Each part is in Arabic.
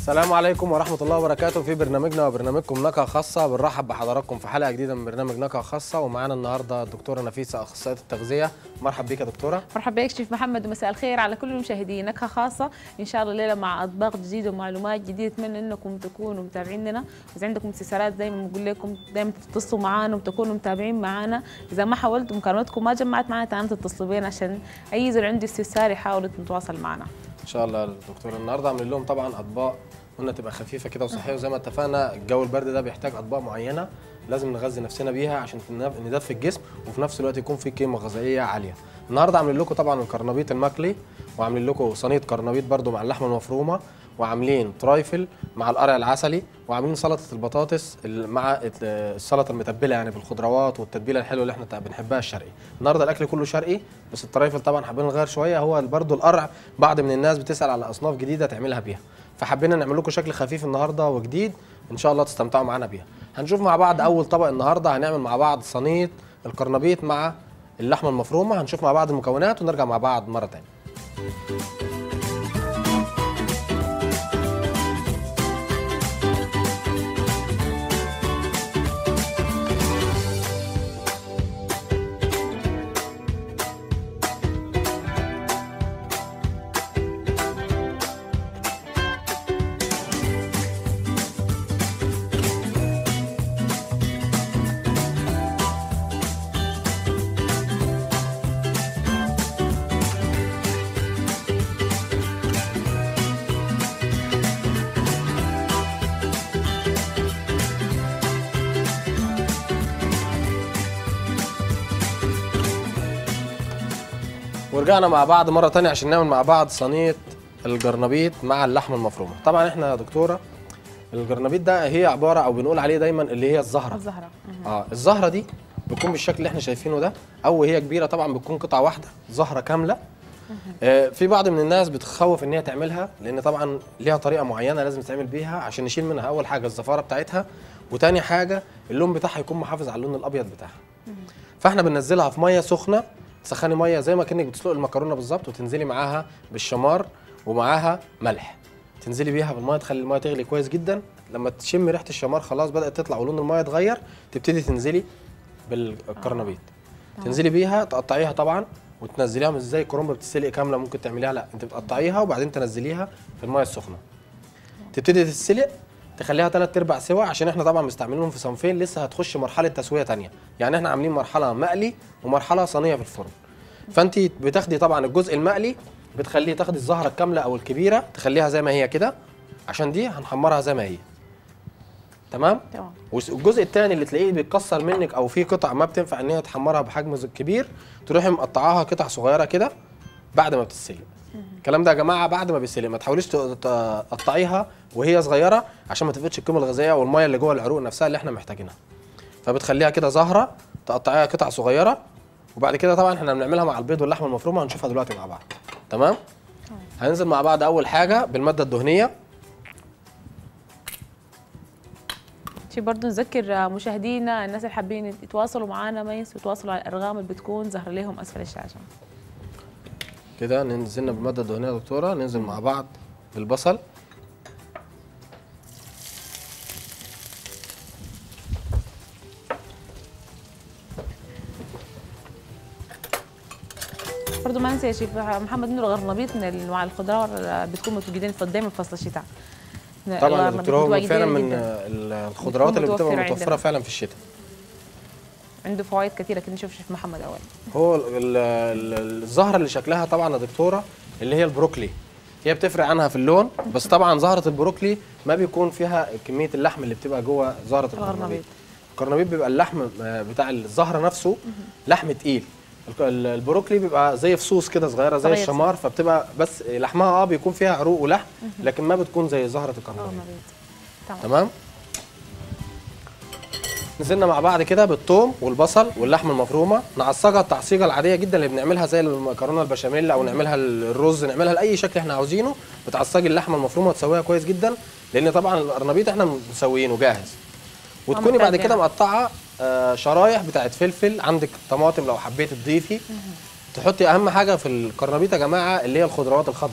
السلام عليكم ورحمة الله وبركاته. في برنامجنا وبرنامجكم نكهة خاصة بنرحب بحضراتكم في حلقة جديدة من برنامج نكهة خاصة، ومعانا النهاردة الدكتورة نفيسة أخصائية التغذية. مرحب بيك يا دكتورة. مرحبا بك شيف محمد، ومساء الخير على كل المشاهدين. نكهة خاصة إن شاء الله الليلة مع أطباق جديدة ومعلومات جديدة. أتمنى إنكم تكونوا متابعيننا، وإذا عندكم استفسارات زي ما بنقول لكم دائما تتصلوا معنا وتكونوا متابعين معنا. إذا ما حاولتوا مكالمتكم ما جمعت معنا تعالوا تتصلوا بينا عشان أي زول عنده استفسار يحاولوا نتواصل معنا. إن شاء الله الدكتورة النهاردة عاملين لهم طبعا أطباق قلنا تبقى خفيفة كده وصحية، وزي ما اتفقنا الجو البرد ده بيحتاج أطباق معينة لازم نغذي نفسنا بيها عشان ندفي الجسم وفي نفس الوقت يكون في قيمة غذائية عالية. النهارده عاملين لكم طبعا القرنبيط المقلي، وعاملين لكم صينية قرنبيط برده مع اللحمة المفرومة، وعاملين ترايفل مع القرع العسلي، وعاملين سلطة البطاطس مع السلطة المتبلة يعني بالخضروات والتتبيلة الحلوة اللي احنا بنحبها الشرقي. النهارده الأكل كله شرقي، بس الترايفل طبعا حابين نغير شوية. هو برده القرع بعض من الناس بتسأل على أصناف جديدة تعملها بيها، فحبينا نعمل لكم شكل خفيف النهارده وجديد ان شاء الله تستمتعوا معانا بيها. هنشوف مع بعض اول طبق النهارده، هنعمل مع بعض صينيه القرنبيط مع اللحمه المفرومه. هنشوف مع بعض المكونات ونرجع مع بعض مره ثانيه. ورجعنا مع بعض مرة تانية عشان نعمل مع بعض صينية الجرنبيط مع اللحمة المفرومة. طبعا احنا يا دكتورة الجرنبيط ده هي عبارة او بنقول عليه دايما اللي هي الزهرة. الزهرة دي بتكون بالشكل اللي احنا شايفينه ده، او هي كبيرة طبعا بتكون قطعة واحدة زهرة كاملة. في بعض من الناس بتخوف ان هي تعملها لان طبعا ليها طريقة معينة لازم تتعمل بيها عشان نشيل منها اول حاجة الزفارة بتاعتها، وتاني حاجة اللون بتاعها يكون محافظ على اللون الابيض بتاعها. فاحنا بننزلها في مية سخنة، تسخني ميه زي ما كانك بتسلقي المكرونه بالظبط، وتنزلي معاها بالشمار ومعاها ملح، تنزلي بيها بالميه تخلي الميه تغلي كويس جدا. لما تشمي ريحه الشمار خلاص بدات تطلع ولون الميه اتغير، تبتدي تنزلي بالقرنبيط. تنزلي بيها تقطعيها طبعا وتنزليها مش زي الكرنب بتتسلق كامله ممكن تعمليها، لا انت بتقطعيها وبعدين تنزليها في الميه السخنه. تبتدي تتسلق تخليها 3/4 سوا، عشان احنا طبعا مستعملينهم في صنفين لسه هتخش مرحله تسويه ثانيه، يعني احنا عاملين مرحله مقلي ومرحله صينيه في الفرن. فانت بتاخدي طبعا الجزء المقلي بتخليه تاخدي الزهره الكامله او الكبيره تخليها زي ما هي كده، عشان دي هنحمرها زي ما هي. تمام. والجزء الثاني اللي تلاقيه بيتكسر منك او فيه قطع ما بتنفع ان هي تحمرها بحجم كبير، تروحي مقطعاها قطع صغيره كده بعد ما بتتسلق. الكلام ده يا جماعه بعد ما بيتسلق، ما تحاوليش تقطعيها وهي صغيره عشان ما تفقدش القيمه الغذائيه والميه اللي جوه العروق نفسها اللي احنا محتاجينها. فبتخليها كده زهره تقطعيها قطع صغيره، وبعد كده طبعا احنا بنعملها مع البيض واللحمه المفرومه هنشوفها دلوقتي مع بعض. تمام؟ هننزل مع بعض اول حاجه بالماده الدهنيه. برضه نذكر مشاهدينا الناس اللي حابين يتواصلوا معنا ما ينسوا يتواصلوا على الارقام اللي بتكون ظاهره لهم اسفل الشاشه. كده ننزلنا بالماده الدهنيه يا دكتوره. ننزل مع بعض بالبصل. برضه ما ننسى يا شيف محمد انه القرنبيط من انواع الخضار بتكون متواجدين دايما في فصل الشتاء. طبعا يا دكتور هو فعلا من الخضروات اللي بتبقى متوفره فعلا في الشتاء. عنده فوائد كثيره كده. نشوف شيف محمد اول. هو الزهره اللي شكلها طبعا يا دكتوره اللي هي البروكلي، هي بتفرق عنها في اللون، بس طبعا زهره البروكلي ما بيكون فيها كميه اللحم اللي بتبقى جوه زهره القرنبيط. القرنبيط بيبقى اللحم بتاع الزهره نفسه لحم تقيل. البروكلي بيبقى زي فصوص كده صغيره زي الشمار، فبتبقى بس لحمها بيكون فيها عروق ولحم، لكن ما بتكون زي زهره القرنبيط. تمام. نزلنا مع بعض كده بالثوم والبصل واللحمه المفرومه، نعصجها التعصيجه العاديه جدا اللي بنعملها زي المكرونه البشاميل او نعملها الرز، نعملها لاي شكل احنا عاوزينه. بتعصجي اللحمه المفرومه وتسويها كويس جدا، لان طبعا القرنبيط احنا مسويينه جاهز. وتكوني بعد كده مقطعه شرايح بتاعت فلفل، عندك طماطم لو حبيتي تضيفي. تحطي اهم حاجه في القرنبيط يا جماعه اللي هي الخضروات الخضراء،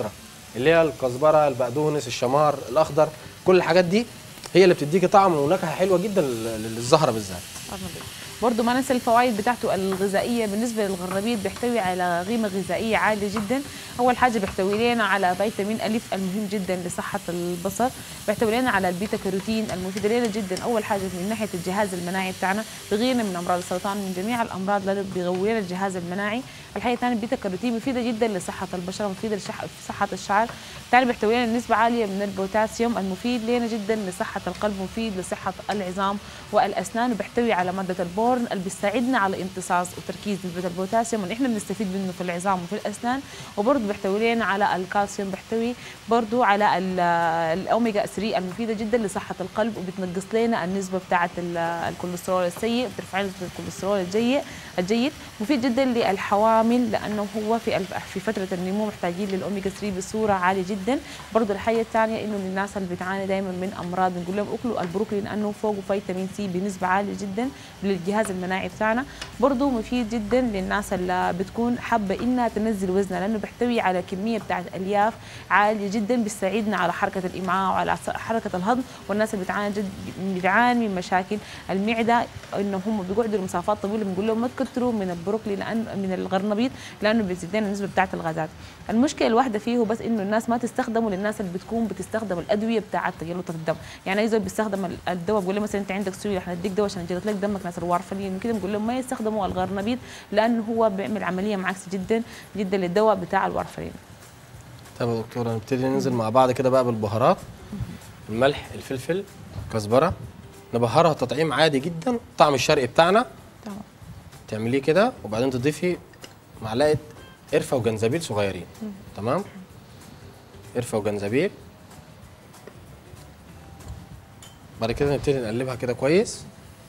اللي هي الكزبره، البقدونس، الشمار الاخضر، كل الحاجات دي هي اللي بتديكي طعم ونكهه حلوه جدا للزهره بالذات. برضه ما ننسى الفوائد بتاعته الغذائيه. بالنسبه للغرنبيط بيحتوي على قيمه غذائيه عاليه جدا. اول حاجه بيحتوي لنا على فيتامين الف المهم جدا لصحه البصر، بيحتوي لنا على البيتا كاروتين المفيده لنا جدا. اول حاجه من ناحيه الجهاز المناعي بتاعنا، بيغيرنا من امراض السرطان، من جميع الامراض اللي بيغوي لنا الجهاز المناعي. الحقيقه ثاني البيتا كاروتين مفيده جدا لصحه البشره، مفيده لصحه الشعر. ثاني بيحتوي لنا نسبه عاليه من البوتاسيوم المفيد لنا جدا لصحه القلب، مفيد لصحه العظام والاسنان، وبيحتوي على ماده البورن اللي بيساعدنا على امتصاص وتركيز نسبه البوتاسيوم اللي احنا بنستفيد منه في العظام وفي الاسنان. وبرضه بيحتوي لنا على الكالسيوم، بيحتوي برضه على الاوميجا 3 المفيده جدا لصحه القلب، وبتنقص لنا النسبه بتاعه الكوليسترول السيء، بترفع نسبه الكوليسترول الجيد. مفيد جدا للحوامل لانه هو في فتره النمو محتاجين للاوميجا 3 بصوره عاليه جدا. برضه الحاجه الثانيه انه للناس اللي بتعاني دائما من امراض بنقول لهم اكلوا البروكلي لانه فوقه فيتامين سي بنسبه عاليه جدا للجهاز المناعي بتاعنا. برضه مفيد جدا للناس اللي بتكون حابه انها تنزل وزنها لانه بيحتوي على كميه بتاعت الياف عاليه جدا، بيساعدنا على حركه الامعاء وعلى حركه الهضم. والناس اللي بتعاني من مشاكل المعده انه هم بيقعدوا لمسافات طويله بنقول لهم ما تكتروا من البروكلي من الغرنبيط لانه بيزيد لنا النسبه بتاعت الغازات. المشكله الواحده فيه بس انه الناس ما تستخدمه للناس اللي بتكون بتستخدم الادويه بتاعت تجلط الدم. يعني اذا بيستخدم الدواء بقول له مثلا انت عندك سيوله احنا نديك دواء عشان يجلط لك دمك، ناس الوارفرين وكده بنقول لهم ما يستخدموا الغرنبيط لانه هو بيعمل عمليه معاكسه جدا جدا للدواء بتاع الوارفرين. طب يا دكتوره نبتدي ننزل مع بعض كده بقى بالبهارات. الملح، الفلفل، كزبره، نبهرها تطعيم عادي جدا، الطعم الشرقي بتاعنا. تمام. تعمليه كده وبعدين تضيفي معلقه قرفه وجنزبيل صغيرين. تمام؟ قرفه وجنزبيل. بعد كده نبتدي نقلبها كده كويس.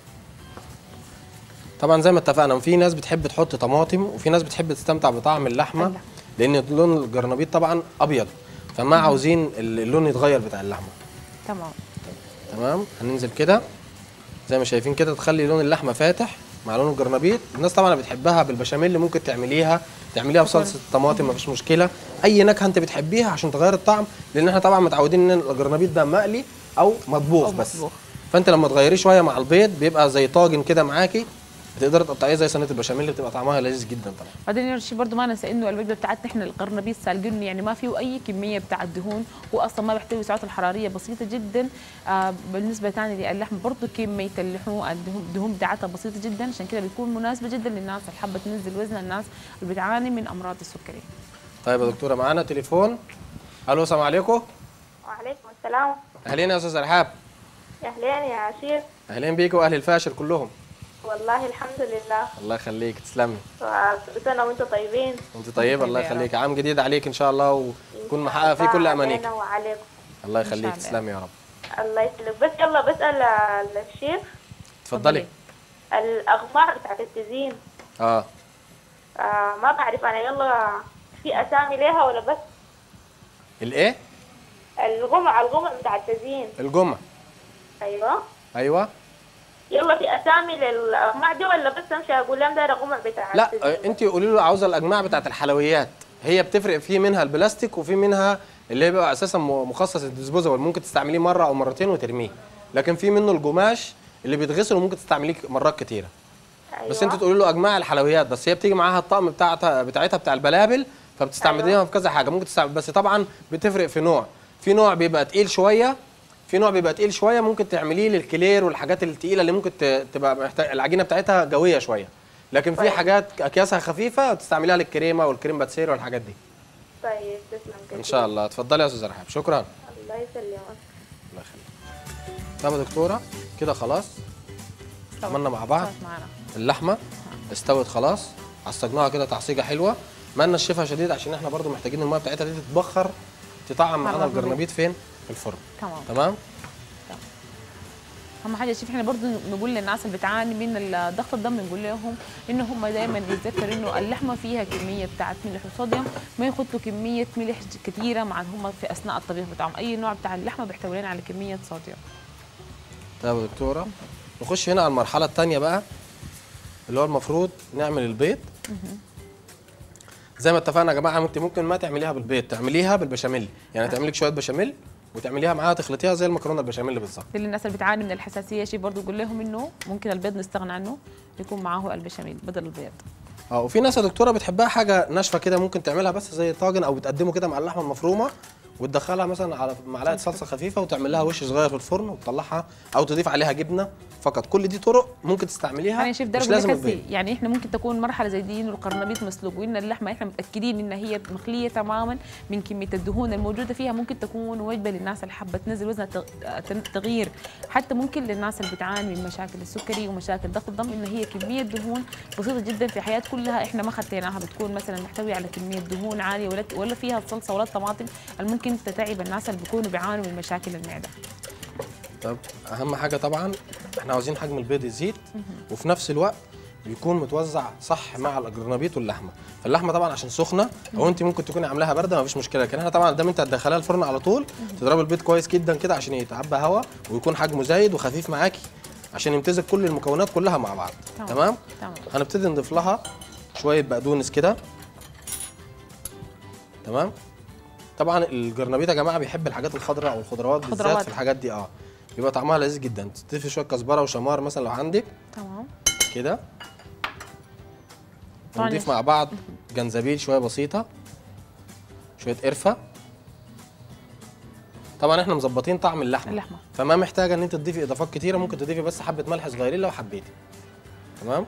طبعا زي ما اتفقنا في ناس بتحب تحط طماطم وفي ناس بتحب تستمتع بطعم اللحمه لان لون الجرنبيط طبعا ابيض، فما عاوزين اللون يتغير بتاع اللحمه. تمام. تمام. هننزل كده زي ما شايفين كده، تخلي لون اللحمه فاتح مع لون الجرنبيط. الناس طبعا بتحبها بالبشاميل، ممكن تعمليها بصلصه طماطم مفيش مشكله، اي نكهه انت بتحبيها عشان تغير الطعم، لان احنا طبعا متعودين ان الجرنبيط ده مقلي او مطبوخ بس. فانت لما تغيريه شويه مع البيض بيبقى زي طاجن كده معاكي، بتقدر تقطعيه زي صينيه البشاميل اللي بتبقى طعمها لذيذ جدا طبعا. بعدين شيء برضه ما ننسى انه الوجبه بتاعتنا احنا القرنبيط سالقين يعني ما فيه اي كميه بتاع الدهون، هو اصلا ما بيحتوي سعرات الحراريه بسيطه جدا. بالنسبه ثاني للحم برضه كميه اللحوم الدهون بتاعتها بسيطه جدا، عشان كده بتكون مناسبه جدا للناس اللي حابه تنزل وزنها، الناس اللي بتعاني من امراض السكري. طيب يا دكتوره معانا تليفون. الو السلام عليكم. وعليكم السلام. اهلين يا استاذ رحاب. اهلين يا عشير. اهلين بيك واهل الفاشر كلهم. والله الحمد لله. الله يخليك تسلمي. كل سنه وانتم طيبين. وانت طيبه الله يخليك، عام جديد عليك ان شاء الله وتكون محققه فيه كل امانيك. وعليكم. الله يخليك تسلمي يا رب. الله يسلمك. بس يلا بسال الشيخ. اتفضلي. الاغمار بتاعت التزيين ما بعرف انا، يلا في اسامي ليها ولا بس؟ الايه؟ الغمع بتاع التزيين. الجمع. ايوه يلا في اسامي للاغماع دي ولا بس امشي اقول لهم ده غمع بتاع لا انت قولي له عاوزه الاجماع بتاعت الحلويات، هي بتفرق في منها البلاستيك وفي منها اللي هي بيبقى اساسا مخصص الديسبوزبل، ممكن تستعمليه مره او مرتين وترميه، لكن في منه القماش اللي بيتغسل وممكن تستعمليه مرات كتيره. أيوة. بس انت تقولي له اجماع الحلويات، بس هي بتيجي معاها الطقم بتاعتها بتاع البلابل، فبتستعمليها أيوة. في كذا حاجه ممكن تستعمل، بس طبعا بتفرق في نوع، في نوع بيبقى تقيل شويه، ممكن تعمليه للكلير والحاجات الثقيله اللي ممكن تبقى العجينه بتاعتها قويه شويه، لكن في حاجات اكياسها خفيفه تستعمليها للكريمه والكريم باتسير والحاجات دي. طيب تسلم كده ان شاء الله. اتفضلي يا استاذه رحاب. شكرا. الله يسلمك. الله يخليك. طب يا دكتوره كده خلاص عملنا مع بعض اللحمه استوت خلاص، عصجناها كده تعصيجه حلوه، ما ننشفها شديد عشان احنا برده محتاجين الميه بتاعتها دي تتبخر تطعم معانا الجرنبيط فين؟ في الفرن. تمام. اهم حاجه شوف احنا برضه نقول للناس اللي بتعاني من ضغط الدم نقول لهم ان هم دايما يتذكروا انه اللحمه فيها كميه بتاعت ملح وصوديوم، ما يحطوا كميه ملح كثيره مع هم في اثناء الطبيخ بتاعهم، اي نوع بتاع اللحمه بيحتوي لنا على كميه صوديوم. طيب يا دكتوره نخش هنا على المرحله الثانيه بقى اللي هو المفروض نعمل البيض. زي ما اتفقنا يا جماعه، انت ممكن ما تعمليها بالبيض، تعمليها بالبشاميل، يعني تعملي لك شويه بشاميل وتعمليها معاها تخلطيها زي المكرونه البشاميل بالظبط. للناس اللي بتعاني من الحساسيه شيء برضه قول لهم انه ممكن البيض نستغنى عنه، يكون معاه البشاميل بدل البيض. وفي ناس يا دكتوره بتحبها حاجه ناشفه كده، ممكن تعملها بس زي طاجن او بتقدمه كده مع اللحمه المفرومه وتدخلها مثلا على معلقه صلصه خفيفه وتعمل لها وش صغير في الفرن وتطلعها، او تضيف عليها جبنه فقط. كل دي طرق ممكن تستعمليها، يعني شوف مش لازم البيض. يعني احنا ممكن تكون مرحله زي دي انه القرنبيط مسلوق وان اللحمه احنا متاكدين ان هي مخليه تماما من كميه الدهون الموجوده فيها، ممكن تكون وجبه للناس اللي حابه تنزل وزنها تغيير، حتى ممكن للناس اللي بتعاني من مشاكل السكري ومشاكل ضغط الدم، ان هي كميه دهون بسيطه جدا في حياه كلها احنا ما خديناها، بتكون مثلا محتويه على كميه دهون عاليه ولا فيها الصلصه ولا الطماطم اللي ممكن تتعب الناس اللي بيكونوا بيعانوا من مشاكل المعده. طب اهم حاجه طبعا احنا عاوزين حجم البيض يزيد وفي نفس الوقت بيكون متوزع صح مع الجرنبيط واللحمه. فاللحمه طبعا عشان سخنه او انت ممكن تكوني عاملاها بارده ما فيش مشكله، لكن احنا طبعا قدام انت هتدخليها الفرن على طول تضربي البيض كويس جدا كده عشان يتعبى هواء ويكون حجمه زايد وخفيف معاكي عشان يمتزج كل المكونات كلها مع بعض. تمام. هنبتدي نضيف لها شويه بقدونس كده. تمام. طبعا الجرنبيط يا جماعه بيحب الحاجات الخضراء او الخضروات بالذات في الحاجات دي بيبقى طعمها لذيذ جدا. تضيفي شويه كزبره وشمار مثلا لو عندك. تمام كده. ونضيف مع بعض جنزبيل شويه بسيطه، شويه قرفه. طبعا احنا مظبطين طعم اللحمه فما محتاجه ان انت تضيفي اضافات كتيره، ممكن تضيفي بس حبه ملح صغيرين لو حبيتي. تمام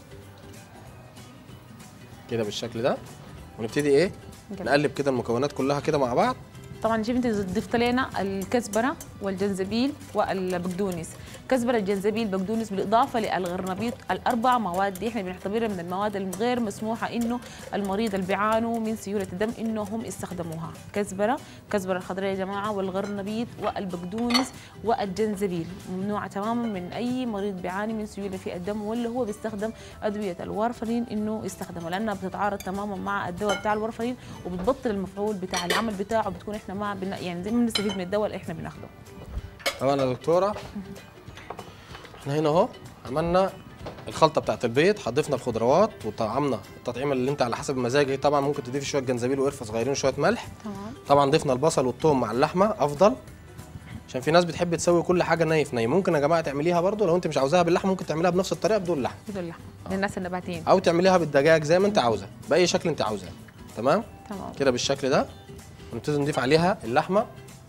كده بالشكل ده. ونبتدي ايه نقلب كده المكونات كلها كده مع بعض. طبعا شوف انت ضفت لنا الكزبره والجنزبيل والبقدونس، كزبره الجنزبيل بقدونس بالاضافه للغرنبيط، الاربع مواد دي احنا بنعتبرها من المواد الغير مسموحه انه المريض اللي بيعانوا من سيوله الدم انهم يستخدموها، كزبره الخضراء يا جماعه والغرنبيط والبقدونس والجنزبيل ممنوعه تماما من اي مريض بيعاني من سيوله في الدم ولا هو بيستخدم ادويه الوارفرين انه يستخدمها، لانها بتتعارض تماما مع الدواء بتاع الوارفرين وبتبطل المفعول بتاع العمل بتاعه، بتكون احنا ما يعني زي ما بنستفيد من الدواء اللي احنا بناخده. طبعا يا دكتوره احنا هنا اهو عملنا الخلطه بتاعت البيض، حضفنا الخضروات وطعمنا التطعيمه اللي انت على حسب مزاجك، طبعا ممكن تضيفي شويه جنزبيل وقرفه صغيرين وشويه ملح. تمام. طبعا ضفنا البصل والثوم مع اللحمه افضل، عشان في ناس بتحب تسوي كل حاجه ني في ني. ممكن يا جماعه تعمليها برده لو انت مش عاوزاها باللحمه، ممكن تعمليها بنفس الطريقه بدون لحمه. بدون لحمه للناس النباتيين، او تعمليها بالدجاج زي ما انت عاوزه، باي شكل انت عاوزاه. تمام كده بالشكل ده. ونبتدي نضيف عليها اللحمه.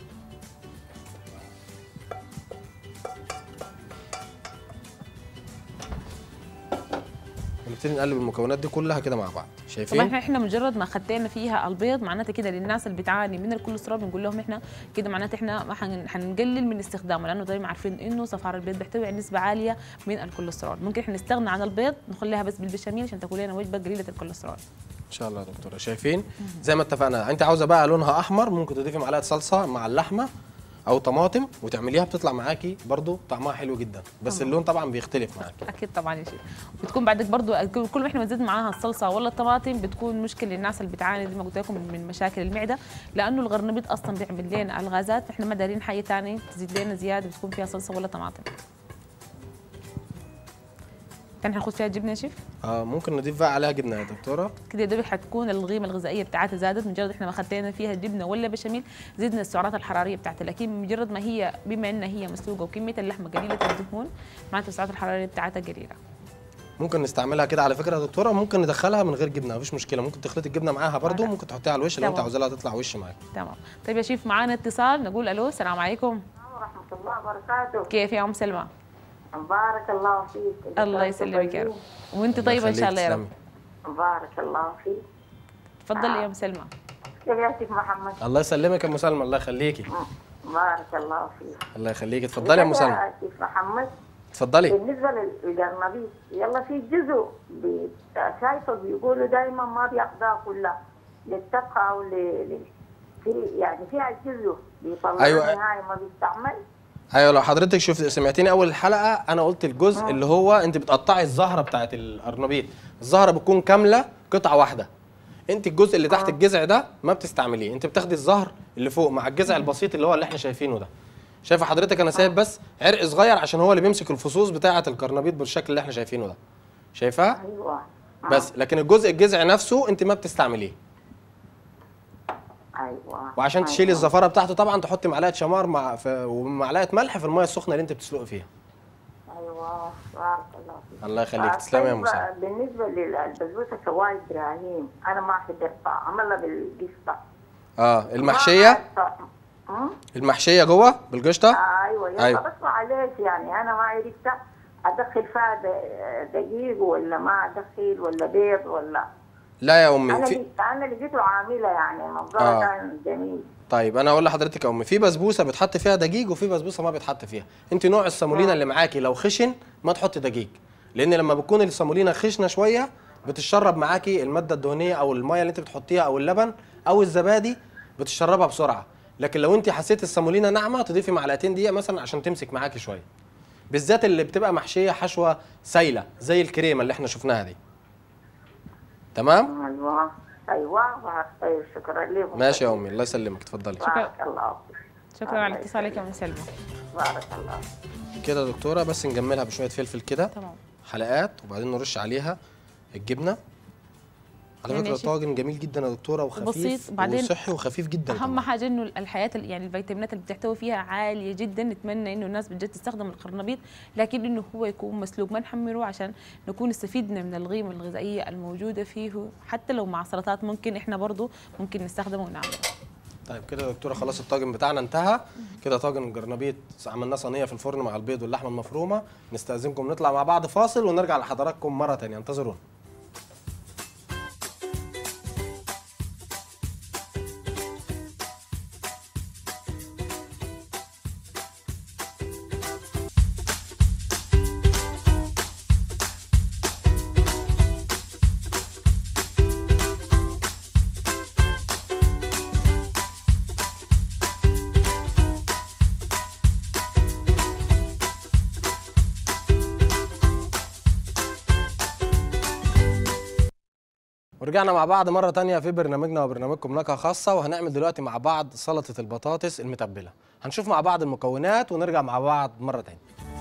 ونبتدي نقلب المكونات دي كلها كده مع بعض. شايفين؟ طبعا احنا مجرد ما خدينا فيها البيض معناتها كده للناس اللي بتعاني من الكوليسترول بنقول لهم احنا كده معناتها احنا ما حنقلل من استخدامه، لانه دايما عارفين انه صفار البيض بيحتوي على نسبه عاليه من الكوليسترول، ممكن احنا نستغنى عن البيض نخليها بس بالبشاميل عشان تكون لنا وجبه قليله الكوليسترول. ان شاء الله يا دكتوره. شايفين؟ زي ما اتفقنا، انت عاوزه بقى لونها احمر ممكن تضيفي معلقه صلصه مع اللحمه او طماطم وتعمليها، بتطلع معاكي برضو طعمها حلو جدا، بس اللون طبعا بيختلف معاكي. اكيد طبعا يا شيخ. بتكون بعدك برضو كل ما احنا بنزيد معاها الصلصه ولا الطماطم بتكون مشكله للناس اللي بتعاني زي ما قلت لكم من مشاكل المعده، لانه الغرنبيط اصلا بيعمل لنا الغازات، فاحنا ما دارين حاجه ثانيه تزيد لنا زياده بتكون فيها صلصه ولا طماطم. كان هناخد فيها جبنه يا شيف؟ ممكن نضيف بقى عليها جبنه يا دكتوره. كده يا دوبك حتكون القيمه الغذائيه بتاعتها زادت، مجرد احنا ما خدينا فيها جبنه ولا بشاميل زدنا السعرات الحراريه بتاعتها، لكن مجرد ما هي بما ان هي مسلوقه وكميه اللحمه قليله الدهون معناتها السعرات الحراريه بتاعتها قليله. ممكن نستعملها كده على فكره يا دكتوره، ممكن ندخلها من غير جبنه مفيش مشكله، ممكن تخلطي الجبنه معاها برضو، ممكن تحطيها على الوش لو انت عاوزاها تطلع وش معاك. تمام. طيب يا شيف معانا اتصال، نقول الو. السلام عليكم. ورحمه الله وبركاته. كيف يا ام سلمى؟ بارك الله فيك. الله يسلمك يا رب. وانت طيبه ان شاء الله يا رب. بارك الله فيك. تفضلي يا ام سلمى. كيف يا شيخ محمد؟ الله يسلمك يا ام سلمى. الله يخليكي. بارك الله فيك. الله يخليكي. اتفضلي يا ام سلمى. يا شيخ محمد اتفضلي. بالنسبه للجرنبيط يلا في جزء شايفه بيقولوا دائما ما بياخذها كلها للطبخ او في يعني فيها جزء بيطلع نهايه ما بيستعمل. ايوه لو حضرتك سمعتيني اول الحلقه انا قلت الجزء اللي هو انت بتقطعي الزهره بتاعت القرنبيط، الزهره بتكون كامله قطعه واحده، انت الجزء اللي تحت الجذع ده ما بتستعمليه، انت بتاخدي الزهر اللي فوق مع الجذع البسيط اللي هو اللي احنا شايفينه ده. شايفه حضرتك انا سايب بس عرق صغير عشان هو اللي بيمسك الفصوص بتاعه القرنبيط بالشكل اللي احنا شايفينه ده. شايفاه؟ ايوه بس لكن الجذع نفسه انت ما بتستعمليه. ايوه. وعشان تشيلي الزفاره بتاعته طبعا تحطي معلقه شمار ومعلقه ملح في الميه السخنه اللي انت بتسلقي فيها. ايوه بارك الله فيك. الله يخليك، تسلمي يا مساعد. بالنسبه للبسبوسه شوايه ابراهيم انا ما حضرتها، عملها بالقشطه. المحشيه؟ المحشيه جوه بالقشطه؟ ايوه يلا. بس معلش يعني انا ما عرفت ادخل فيها دقيق ولا ما ادخل ولا بيض ولا. لا يا امي، انا لقيته عامله يعني منظرها كان جميل. طيب انا اقول لحضرتك يا امي، في بسبوسه بتحط فيها دقيق وفي بسبوسه ما بتحط فيها. انت نوع الصامولينا اللي معاكي لو خشن ما تحطي دقيق، لان لما بتكون الصامولينا خشنه شويه بتشرب معاكي الماده الدهنيه او الميه اللي انت بتحطيها او اللبن او الزبادي بتشربها بسرعه. لكن لو انت حسيت الصامولينا ناعمه تضيفي معلقتين دقيق مثلا عشان تمسك معاكي شويه، بالذات اللي بتبقى محشيه حشوه سايله زي الكريمه اللي احنا شفناها دي. تمام؟ ايوه شكرا لكم. ماشي يا امي، الله يسلمك، اتفضلي. بارك الله. شكرا على اتصالك يا ام سلمى. بارك الله. كده يا دكتوره بس نجملها بشويه فلفل كده تمام حلقات، وبعدين نرش عليها الجبنه. على فكره طاجن جميل جدا يا دكتوره، وخفيف وصحي وخفيف جدا. اهم حاجه انه الحياه يعني الفيتامينات اللي بتحتوي فيها عاليه جدا. نتمنى انه الناس بجد تستخدم القرنبيط، لكن انه هو يكون مسلوق ما نحمره عشان نكون استفدنا من القيمه الغذائيه الموجوده فيه. حتى لو مع سلطات ممكن احنا برضه ممكن نستخدمه ونعمله. طيب كده يا دكتوره خلاص الطاجن بتاعنا انتهى. كده طاجن الجرنبيط عملناه صينيه في الفرن مع البيض واللحمه المفرومه. نستأذنكم نطلع مع بعض فاصل ونرجع لحضراتكم مره ثانيه، انتظرونا. ورجعنا مع بعض مرة تانية في برنامجنا وبرنامجكم نكهة خاصة، وهنعمل دلوقتي مع بعض سلطة البطاطس المتبلة. هنشوف مع بعض المكونات ونرجع مع بعض مرة تانية.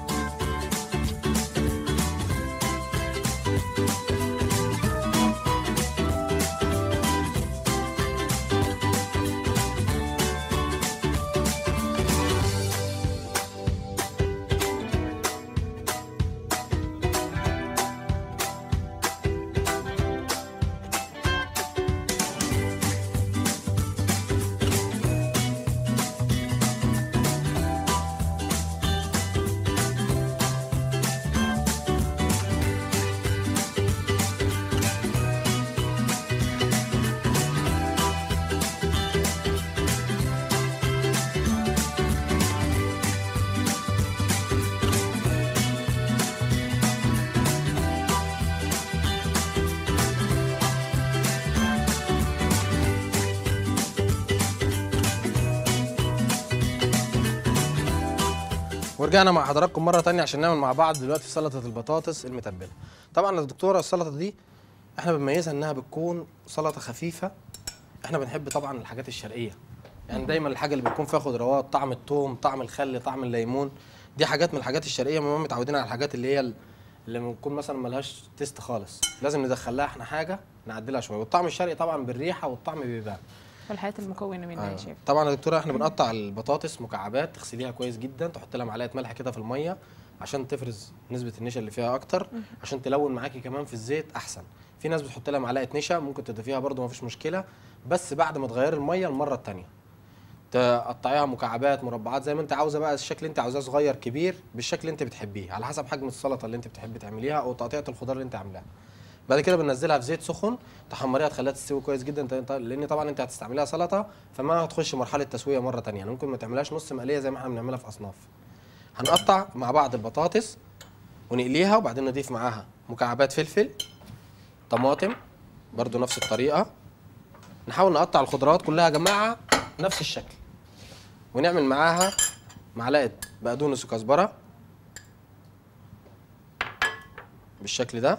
ورجعنا مع حضراتكم مرة تانية عشان نعمل مع بعض دلوقتي سلطة البطاطس المتبلة. طبعا يا دكتورة السلطة دي احنا بنميزها انها بتكون سلطة خفيفة. احنا بنحب طبعا الحاجات الشرقية، يعني دايما الحاجة اللي بتكون فيها خضروات، طعم الثوم، طعم الخل، طعم الليمون، دي حاجات من الحاجات الشرقية. ما متعودين على الحاجات اللي هي اللي بنكون مثلا ملهاش تيست خالص، لازم ندخل لها احنا حاجة نعدلها شوية. والطعم الشرقي طبعا بالريحة والطعم بيبان. والحياة المكونة منها يا شيف. طبعا يا دكتوره احنا بنقطع البطاطس مكعبات، تغسليها كويس جدا، تحط لها معلقه ملح كده في الميه عشان تفرز نسبه النشا اللي فيها اكتر، عشان تلون معاكي كمان في الزيت احسن. في ناس بتحط لها معلقه نشا، ممكن تضيفيها برده مفيش مشكله، بس بعد ما تغيري الميه المره الثانيه. تقطعيها مكعبات مربعات زي ما انت عاوزه بقى، الشكل اللي انت عاوزاه صغير كبير بالشكل اللي انت بتحبيه على حسب حجم السلطه اللي انت بتحبي تعمليها او تقطيعه الخضار اللي انت عاملاها. بعد كده بننزلها في زيت سخن، تحمريها تخليها تستوي كويس جدا، لان طبعا انت هتستعمليها سلطه فما هتخش مرحله تسويه مره ثانيه، يعني ممكن ما تعملهاش نص مقليه زي ما احنا بنعملها في اصناف. هنقطع مع بعض البطاطس ونقليها، وبعدين نضيف معاها مكعبات فلفل، طماطم برضو نفس الطريقه. نحاول نقطع الخضروات كلها يا جماعه نفس الشكل، ونعمل معاها معلقه بقدونس وكزبره بالشكل ده،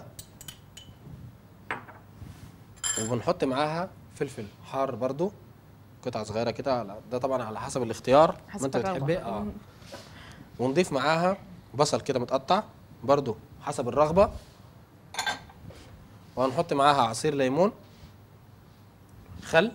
وبنحط معاها فلفل حار برضو قطعه صغيره كده، ده طبعا على حسب الاختيار ما انت بتحبي. ونضيف معاها بصل كده متقطع برضو حسب الرغبه، وهنحط معاها عصير ليمون، خل.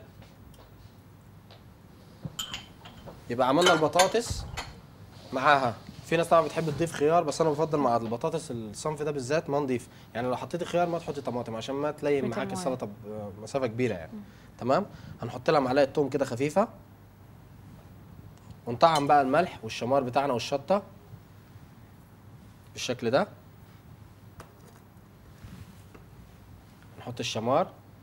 يبقى عملنا البطاطس معاها. في ناس طبعا بتحب تضيف خيار، بس انا بفضل مع البطاطس الصنف ده بالذات ما نضيف، يعني لو حطيتي خيار ما تحطي طماطم عشان ما تلين معاكي السلطه بمسافه كبيره يعني. تمام. هنحط لها معلقه توم كده خفيفه، ونطعم بقى الملح والشمار بتاعنا والشطه بالشكل ده. نحط الشمار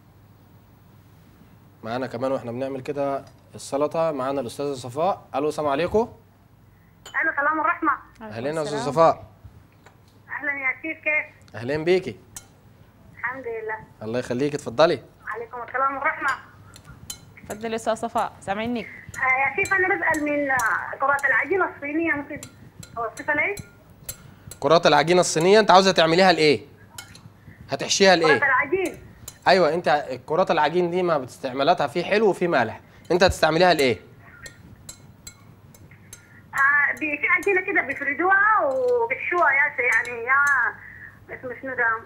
معانا كمان واحنا بنعمل كده السلطه. معانا الاستاذه صفاء. الو، السلام عليكم. الو، سلام الرحمه. اهلين يا استاذه صفاء. اهلا يا شيف، كيف؟ اهلين بيكي. الحمد لله. الله يخليكي، اتفضلي. عليكم السلام والرحمه. اتفضلي يا استاذه صفاء، سامعينك. يا شيف، انا بسال من كرات العجينه الصينيه، ممكن اوصفها لي؟ كرات العجينه الصينيه انت عاوزه تعمليها لايه؟ هتحشيها لايه؟ كرات العجين. ايوه، انت كرات العجين دي ما بتستعملاتها في حلو وفي مالح، انت هتستعمليها لايه؟ في عجينه كده بيفردوها وبيحشوها يعني يا اسمه شنو ده؟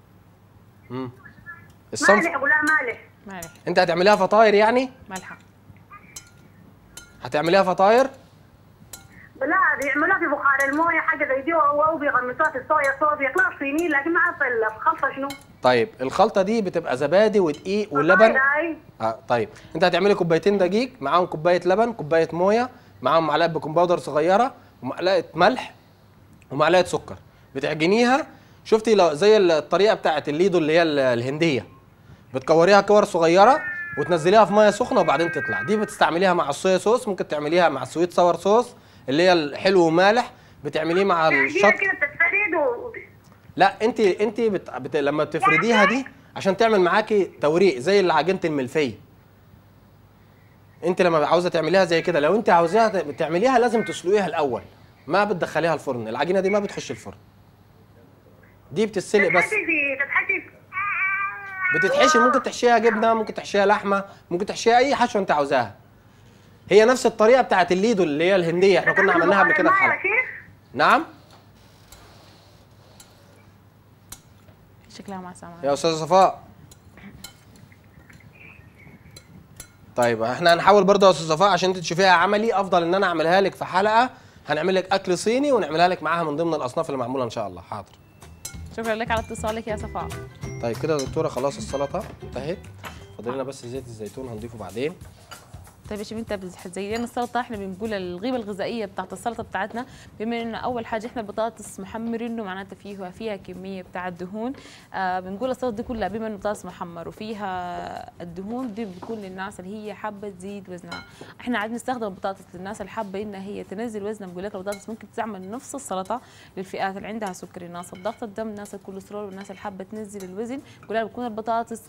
الصنف مالح، ابو لا مالح. مالح. انت هتعمليها فطاير يعني؟ مالحه. هتعمليها فطاير؟ لا، بيعملوها في بخار المويه حاجه زي دي، او بيغمسوها في الصويا صوص، بيطلعوا صينيين، لكن ما عارفه الخلطه شنو. طيب الخلطه دي بتبقى زبادي ودقيق ولبن. طيب انت هتعملي كوبايتين دقيق معاهم كوبايه لبن، كوبايه مويه، معاهم معلقه بيكنج باودر صغيره، ومعلقه ملح، ومعلقه سكر. بتعجنيها. شفتي لو زي الطريقه بتاعت الليدو اللي هي الهنديه، بتكوريها كور صغيره وتنزليها في ميه سخنه وبعدين تطلع. دي بتستعمليها مع الصويا صوص، ممكن تعمليها مع السويت ساور صوص اللي هي الحلو ومالح، بتعمليه مع الشط. كده بتتفرد لا، انت لما بتفرديها دي عشان تعمل معاكي توريق زي اللي عجينه الملفيه. انت لما عاوزه تعمليها زي كده، لو انت عاوزاها تعمليها لازم تسلقيها الاول، ما بتدخليها الفرن. العجينه دي ما بتخش الفرن، دي بتتسلق بس. بتتحشي، ممكن تحشيها جبنه، ممكن تحشيها لحمه، ممكن تحشيها اي حشوه انت عاوزاها. هي نفس الطريقه بتاعت الليدو اللي هي الهنديه، احنا كنا عملناها قبل كده في حلقه. نعم. شكلها ما سامعه يا استاذه صفاء. طيب احنا هنحاول برضه يا استاذه صفاء عشان انت تشوفيها عملي، افضل ان انا اعملها لك في حلقه. هنعمل لك اكل صيني ونعملها لك معاها من ضمن الاصناف اللي معموله ان شاء الله. حاضر. شكرا لك على اتصالك يا صفاء. طيب كده يا دكتوره خلاص السلطه انتهت، فاضل لنا بس زيت الزيتون هنضيفه بعدين. طيب يا شيف، انت زي لنا السلطه، احنا بنقول القيمه الغذائيه بتاعت السلطه بتاعتنا، بما ان اول حاجه احنا البطاطس محمرينه معناتها فيها كميه بتاع الدهون. بنقول السلطه دي كلها بما ان البطاطس محمر وفيها الدهون دي بتكون للناس اللي هي حابه تزيد وزنها. احنا عاد نستخدم البطاطس للناس اللي حابه انها هي تنزل وزنها. بنقول لك البطاطس ممكن تعمل نفس السلطه للفئات اللي عندها سكري، ناس ضغط الدم، ناس الكوليسترول، والناس اللي حابه تنزل الوزن. بنقول لك بيكون البطاطس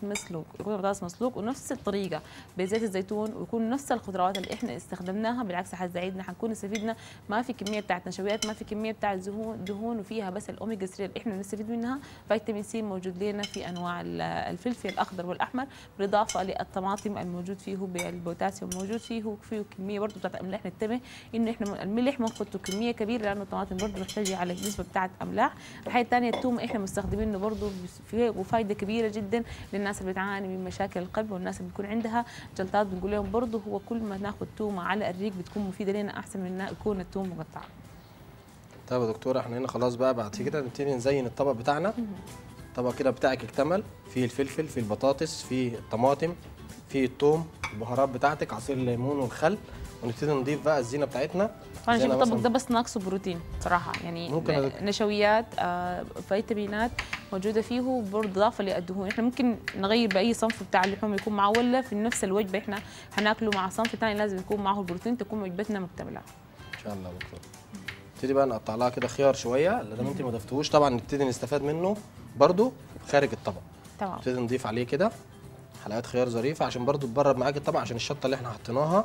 مسلوق ونفس الطريقه بزيت الزيتون، ويكون نفس الخضروات اللي احنا استخدمناها. بالعكس حتساعدنا، حنكون استفدنا، ما في كميه بتاعت نشويات، ما في كميه بتاعت دهون، وفيها بس الاوميجا 3 اللي احنا بنستفيد منها. فيتامين سي موجود لنا في انواع الفلفل الاخضر والاحمر، بالاضافه للطماطم الموجود فيه بالبوتاسيوم موجود فيه كميه برضه بتاعت املاح. ننتبه انه احنا الملح ما نحطه كميه كبيره، لانه الطماطم برضه محتاجه على نسبه بتاعت املاح. الحاجه الثانيه الثوم احنا مستخدمينه برضه فيه وفائده كبيره جدا للناس اللي بتعاني من مشاكل القلب والناس اللي بيكون عندها جلطات. بنقول لهم برضه هو كل ما ناخذ تومه على الريق بتكون مفيده لنا احسن من يكون التوم مقطع. طيب يا دكتوره احنا هنا خلاص بقى بعد كده نبتدي نزين الطبق بتاعنا. الطبق كده بتاعك اكتمل، فيه الفلفل، فيه البطاطس، فيه الطماطم، فيه الثوم، البهارات بتاعتك، عصير الليمون والخل، ونبتدي نضيف بقى الزينه بتاعتنا. انا شايف الطبق ده بس ناقصه بروتين صراحه، يعني نشويات، فيتامينات موجوده فيه، برضه اضافه للدهون. احنا ممكن نغير باي صنف بتاع اللحوم يكون معه، ولا في نفس الوجبه احنا هناكله مع صنف ثاني لازم يكون معه البروتين، تكون وجبتنا مكتمله ان شاء الله. دكتور نبتدي بقى نقطع لها كده خيار شويه، لان انت ما ضفتوش طبعا نبتدي نستفاد منه برضه خارج الطبق. تمام. نبتدي نضيف عليه كده حلقات خيار ظريفه عشان برضه تبرد معاك الطبق، عشان الشطه اللي احنا حطيناها.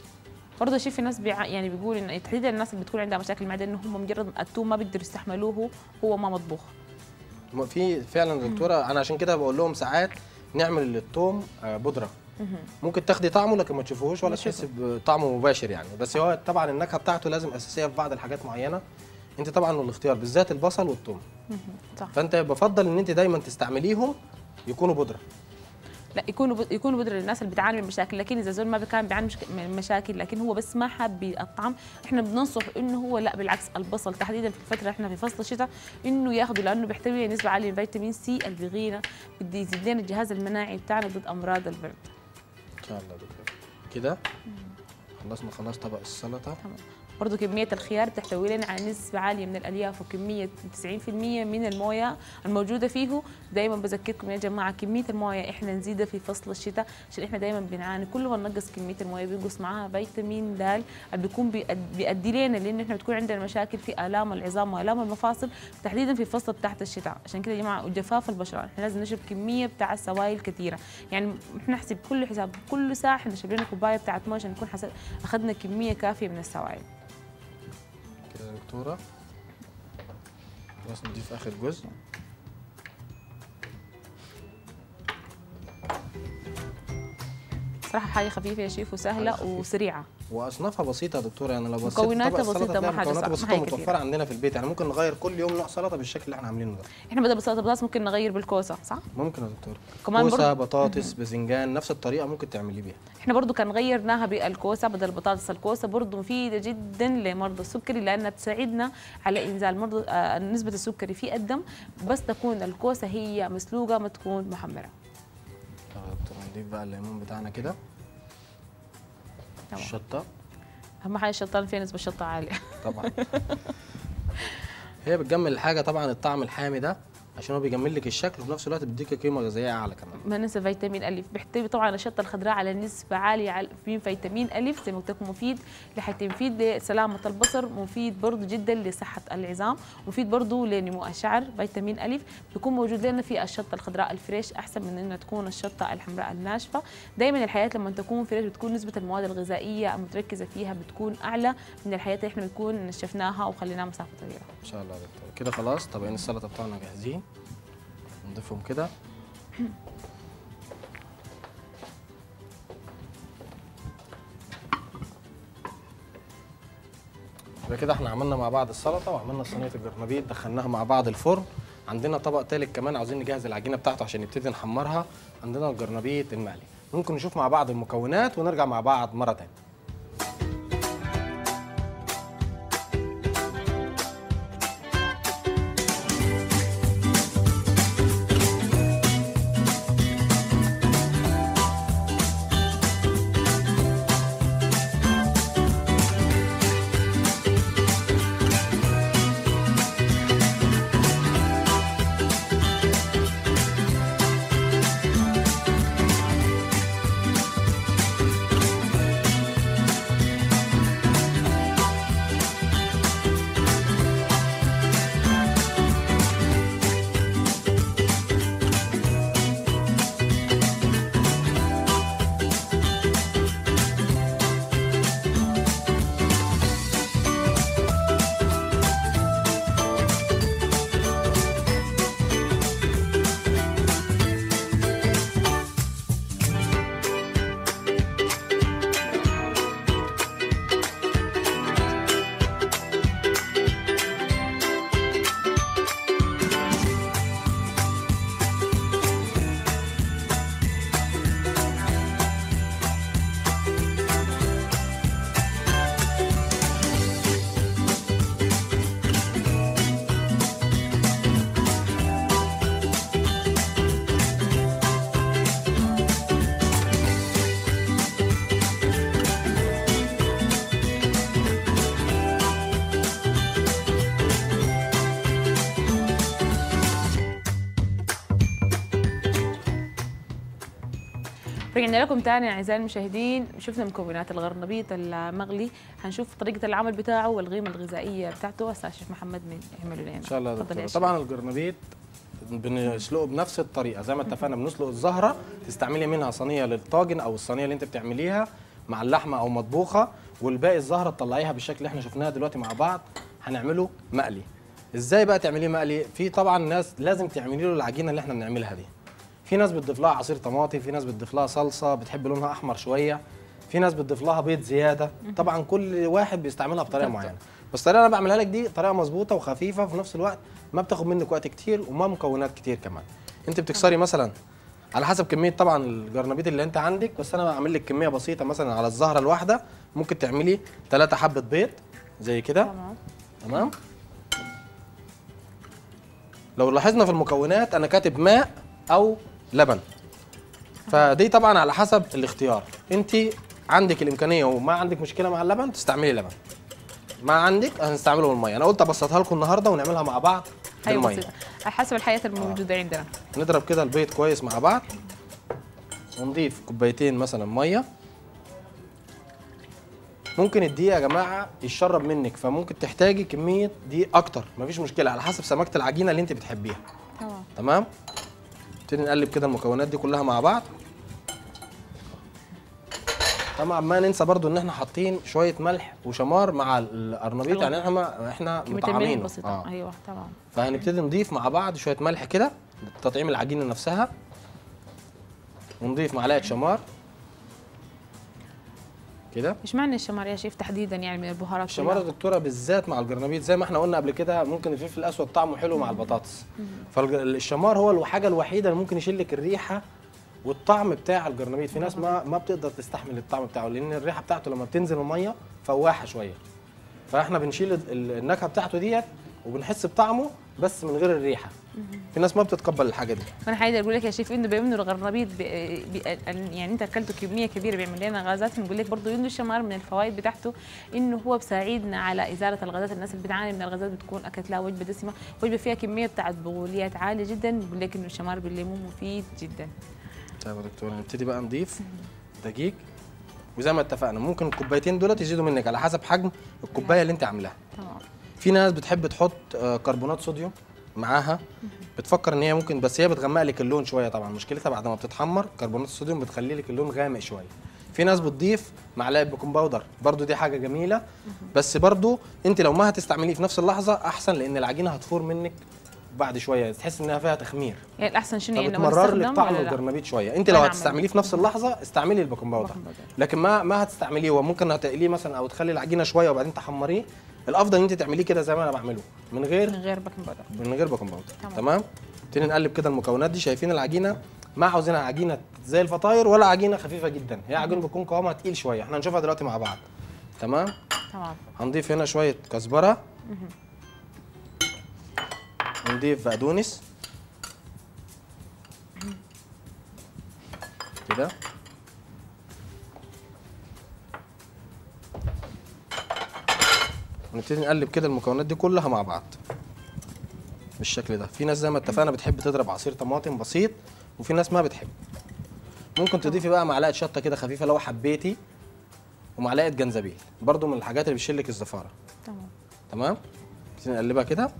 برضه شايف في ناس يعني بيقول ان تحديدا الناس اللي بتكون عندها مشاكل معده، ان هم مجرد الثوم ما بيقدروا يستحملوه هو ما مطبوخ. في فعلا دكتوره، انا عشان كده بقول لهم ساعات نعمل الثوم بودره، ممكن تاخدي طعمه لكن ما تشوفوهوش ولا تحسي بطعمه مباشر يعني. بس هو طبعا النكهه بتاعته لازم اساسيه في بعض الحاجات معينه، انت طبعا الاختيار بالذات البصل والثوم. صح. فانت بفضل ان انت دايما تستعمليهم يكونوا بودره. لا يكونوا بودره للناس اللي بتعاني من مشاكل، لكن اذا زول ما كان بيعاني من مشاكل لكن هو بس ما حاب الطعم، احنا بننصح انه هو لا بالعكس البصل تحديدا في الفتره احنا في فصل الشتاء انه ياخذه، لانه بيحتوي نسبه عاليه من فيتامين سي اللي بيغينا بدي يزيد لنا الجهاز المناعي بتاعنا ضد امراض البرد. ان شاء الله دكتور. كده خلصنا خلاص طبق السلطه. تمام. برضه كمية الخيار بتحتوي لنا على نسبة عالية من الألياف وكمية 90% من الموية الموجودة فيه. دايما بذكركم يا جماعة كمية الموية احنا نزيدها في فصل الشتاء، عشان احنا دايما بنعاني كل ما ننقص كمية الموية بينقص معاها فيتامين د اللي بيكون بيؤدي لنا لأن احنا بتكون عندنا مشاكل في آلام العظام وآلام المفاصل تحديدا في فصل تحت الشتاء. عشان كده يا جماعة وجفاف البشرة احنا لازم نشرب كمية بتاع السوائل كثيرة، يعني احنا نحسب كل حساب كل ساعة احنا نشرب لنا كوباية بتاعت موية عشان نكون أخذنا كمية كافية من السوائل. كده يا دكتوره خلاص نضيف اخر جزء. صراحة حاجة خفيفة يا شيف وسهلة وسريعة واصنافها بسيطه يا دكتوره، يعني لو بصيت مكوناتها بسيطة ما حاجة مكوناتها صعبة، بسيطه متوفره عندنا في البيت، يعني ممكن نغير كل يوم نوع سلطه بالشكل اللي احنا عاملينه ده. احنا بدل بسلطة بطاطس ممكن نغير بالكوسة صح؟ ممكن يا دكتوره. كمان كوسه بطاطس باذنجان نفس الطريقه ممكن تعملي بيها. احنا برضو كان غيرناها بالكوسة بدل البطاطس. الكوسة برضو مفيدة جدا لمرضى السكري لأنها بتساعدنا على إنزال مرضى نسبة السكري في الدم، بس تكون الكوسة هي مسلوقة ما تكون محمرة. نضيف بقى الليمون بتاعنا كده. الشطه اهم حاجه الشطه فيها نسبه شطه عاليه طبعا. هي بتجمل الحاجه طبعا الطعم الحامي ده عشان هو بيجمل لك الشكل وفي نفس الوقت بيديك قيمه غذائيه اعلى كمان. ما ننسى فيتامين الف، بيحتوي طبعا الشطه الخضراء على نسبه عاليه من فيتامين الف زي ما قلت لكم، مفيد مفيد لسلامه البصر، مفيد برضه جدا لصحه العظام، مفيد برضه لنمو الشعر. فيتامين الف بيكون موجود لنا في الشطه الخضراء الفريش احسن من انها تكون الشطه الحمراء الناشفه. دايما الحياه لما تكون فريش بتكون نسبه المواد الغذائيه المتركزه فيها بتكون اعلى من الحياه اللي احنا بنكون نشفناها وخليناها مسافه طويله. ان شاء الله يا دكتور. كده خلاص طبقين السلطه بتاعنا جاهزين، نضيفهم كده. كده احنا عملنا مع بعض السلطه وعملنا صينيه الجرنبيط دخلناها مع بعض الفرن. عندنا طبق ثالث كمان عاوزين نجهز العجينه بتاعته عشان نبتدي نحمرها. عندنا الجرنبيط المقلي. ممكن نشوف مع بعض المكونات ونرجع مع بعض مره ثانيه. رجعنا لكم تاني اعزائي المشاهدين. شفنا مكونات الغرنبيط المغلي، هنشوف طريقه العمل بتاعه والقيمه الغذائيه بتاعته. هسه الشيف محمد مين يعملوا لنا ان شاء الله. طبعا الجرنبيط بنسلقه بنفس الطريقه زي ما اتفقنا. بنسلق الزهره تستعملي منها صينيه للطاجن او الصينيه اللي انت بتعمليها مع اللحمه او مطبوخه، والباقي الزهره تطلعيها بالشكل اللي احنا شفناها دلوقتي مع بعض. هنعمله مقلي. ازاي بقى تعمليه مقلي؟ في طبعا ناس لازم تعملي له العجينه اللي احنا بنعملها دي. في ناس بتضيف لها عصير طماطم، في ناس بتضيف لها صلصه بتحب لونها احمر شويه، في ناس بتضيف لها بيض زياده. طبعا كل واحد بيستعملها بطريقه معينه، بس الطريقه اللي انا بعملها لك دي طريقه مظبوطه وخفيفه وفي نفس الوقت ما بتاخد منك وقت كتير وما مكونات كتير كمان. انت بتكسري مثلا على حسب كميه طبعا الجرنبيط اللي انت عندك، بس انا بعمل لك كميه بسيطه مثلا على الزهره الواحده ممكن تعملي 3 حبه بيض زي كده. تمام. لو لاحظنا في المكونات انا كاتب ماء او لبن، فدي طبعا على حسب الاختيار. انت عندك الامكانيه وما عندك مشكله مع اللبن تستعملي لبن، ما عندك هنستعمله بالميه. انا قلت ابسطها لكم النهارده ونعملها مع بعض بالميه. ايوه على حسب الحياه الموجوده عندنا. نضرب كده البيض كويس مع بعض ونضيف كوبايتين مثلا ميه. ممكن الدقيق يا جماعه يشرب منك، فممكن تحتاجي كميه دقيق اكتر، مفيش مشكله على حسب سماكه العجينه اللي انت بتحبيها. تمام. نبتدي نقلب كده المكونات دي كلها مع بعض. طبعا ما ننسى برضو ان احنا حاطين شويه ملح وشمار مع القرنبيط، يعني احنا مطعمينه. ايوه تمام. فهنبتدي نضيف مع بعض شويه ملح كده لتطعيم العجينه نفسها، ونضيف معلقه شمار كده. ايش معنى الشمار يا شيف تحديدا يعني من البهارات؟ الشمار يا دكتوره بالذات مع الجرنبيط زي ما احنا قلنا قبل كده، ممكن الفلفل الاسود طعمه حلو مع البطاطس، فالشمار هو الحاجه الوحيده اللي ممكن يشيل لك الريحه والطعم بتاع الجرنبيط. في ناس ما بتقدر تستحمل الطعم بتاعه، لان الريحه بتاعته لما بتنزل الميه فواحه شويه، فاحنا بنشيل النكهه بتاعته ديت وبنحس بطعمه بس من غير الريحه. في ناس ما بتتقبل الحاجه دي. انا عايزه اقول لك يا شيف انه بيعملوا الغرنبيط يعني انت اكلته كميه كبيره بيعمل لنا غازات. بنقول لك برضه انه الشمار من الفوائد بتاعته انه هو بيساعدنا على ازاله الغازات. الناس اللي بتعاني من الغازات بتكون اكلت لها وجبه دسمه، وجبه فيها كميه بتاعت بقوليات عاليه جدا، بقول لك انه الشمار بالليمون مفيد جدا. طيب يا دكتور نبتدي بقى نضيف دقيق، وزي ما اتفقنا ممكن الكوبايتين دولت يزيدوا منك على حسب حجم الكوبايه اللي انت عاملاها. تمام. في ناس بتحب تحط كربونات صوديوم معاها، بتفكر ان هي ممكن، بس هي بتغمق لك اللون شويه. طبعا مشكلتها بعد ما بتتحمر كربونات الصوديوم بتخلي لك اللون غامق شويه. في ناس بتضيف معلقه بيكنج باودر، برضو دي حاجه جميله، بس برضو انت لو ما هتستعمليه في نفس اللحظه احسن، لان العجينه هتفور منك بعد شويه، تحس انها فيها تخمير. يعني الاحسن شنو يعني بتمرر لك طعم الجرنبيط شويه. انت لو هتستعمليه في نفس اللحظه استعملي البيكنج باودر، لكن ما هتستعمليه وممكن هتقليه مثلا او تخلي العجينه شويه وبعدين تحمريه. الافضل ان انت تعمليه كده زي ما انا بعمله من غير بيكنج باودر. من غير بيكنج باودر. تمام. نبتدي نقلب كده المكونات دي. شايفين العجينه ما عاوزينها عجينه زي الفطاير ولا عجينه خفيفه جدا، هي عجينه بتكون قوامها تقيل شويه. احنا هنشوفها دلوقتي مع بعض. تمام. هنضيف هنا شويه كزبره، ونضيف بقدونس كده، ونبتدي نقلب كده المكونات دي كلها مع بعض بالشكل ده. في ناس زي ما اتفقنا بتحب تضرب عصير طماطم بسيط، وفي ناس ما بتحب. ممكن تضيفي بقى معلقه شطه كده خفيفه لو حبيتي، ومعلقه جنزبيل برضو من الحاجات اللي بتشيل لك الزفاره. تمام. نبتدي نقلبها كده.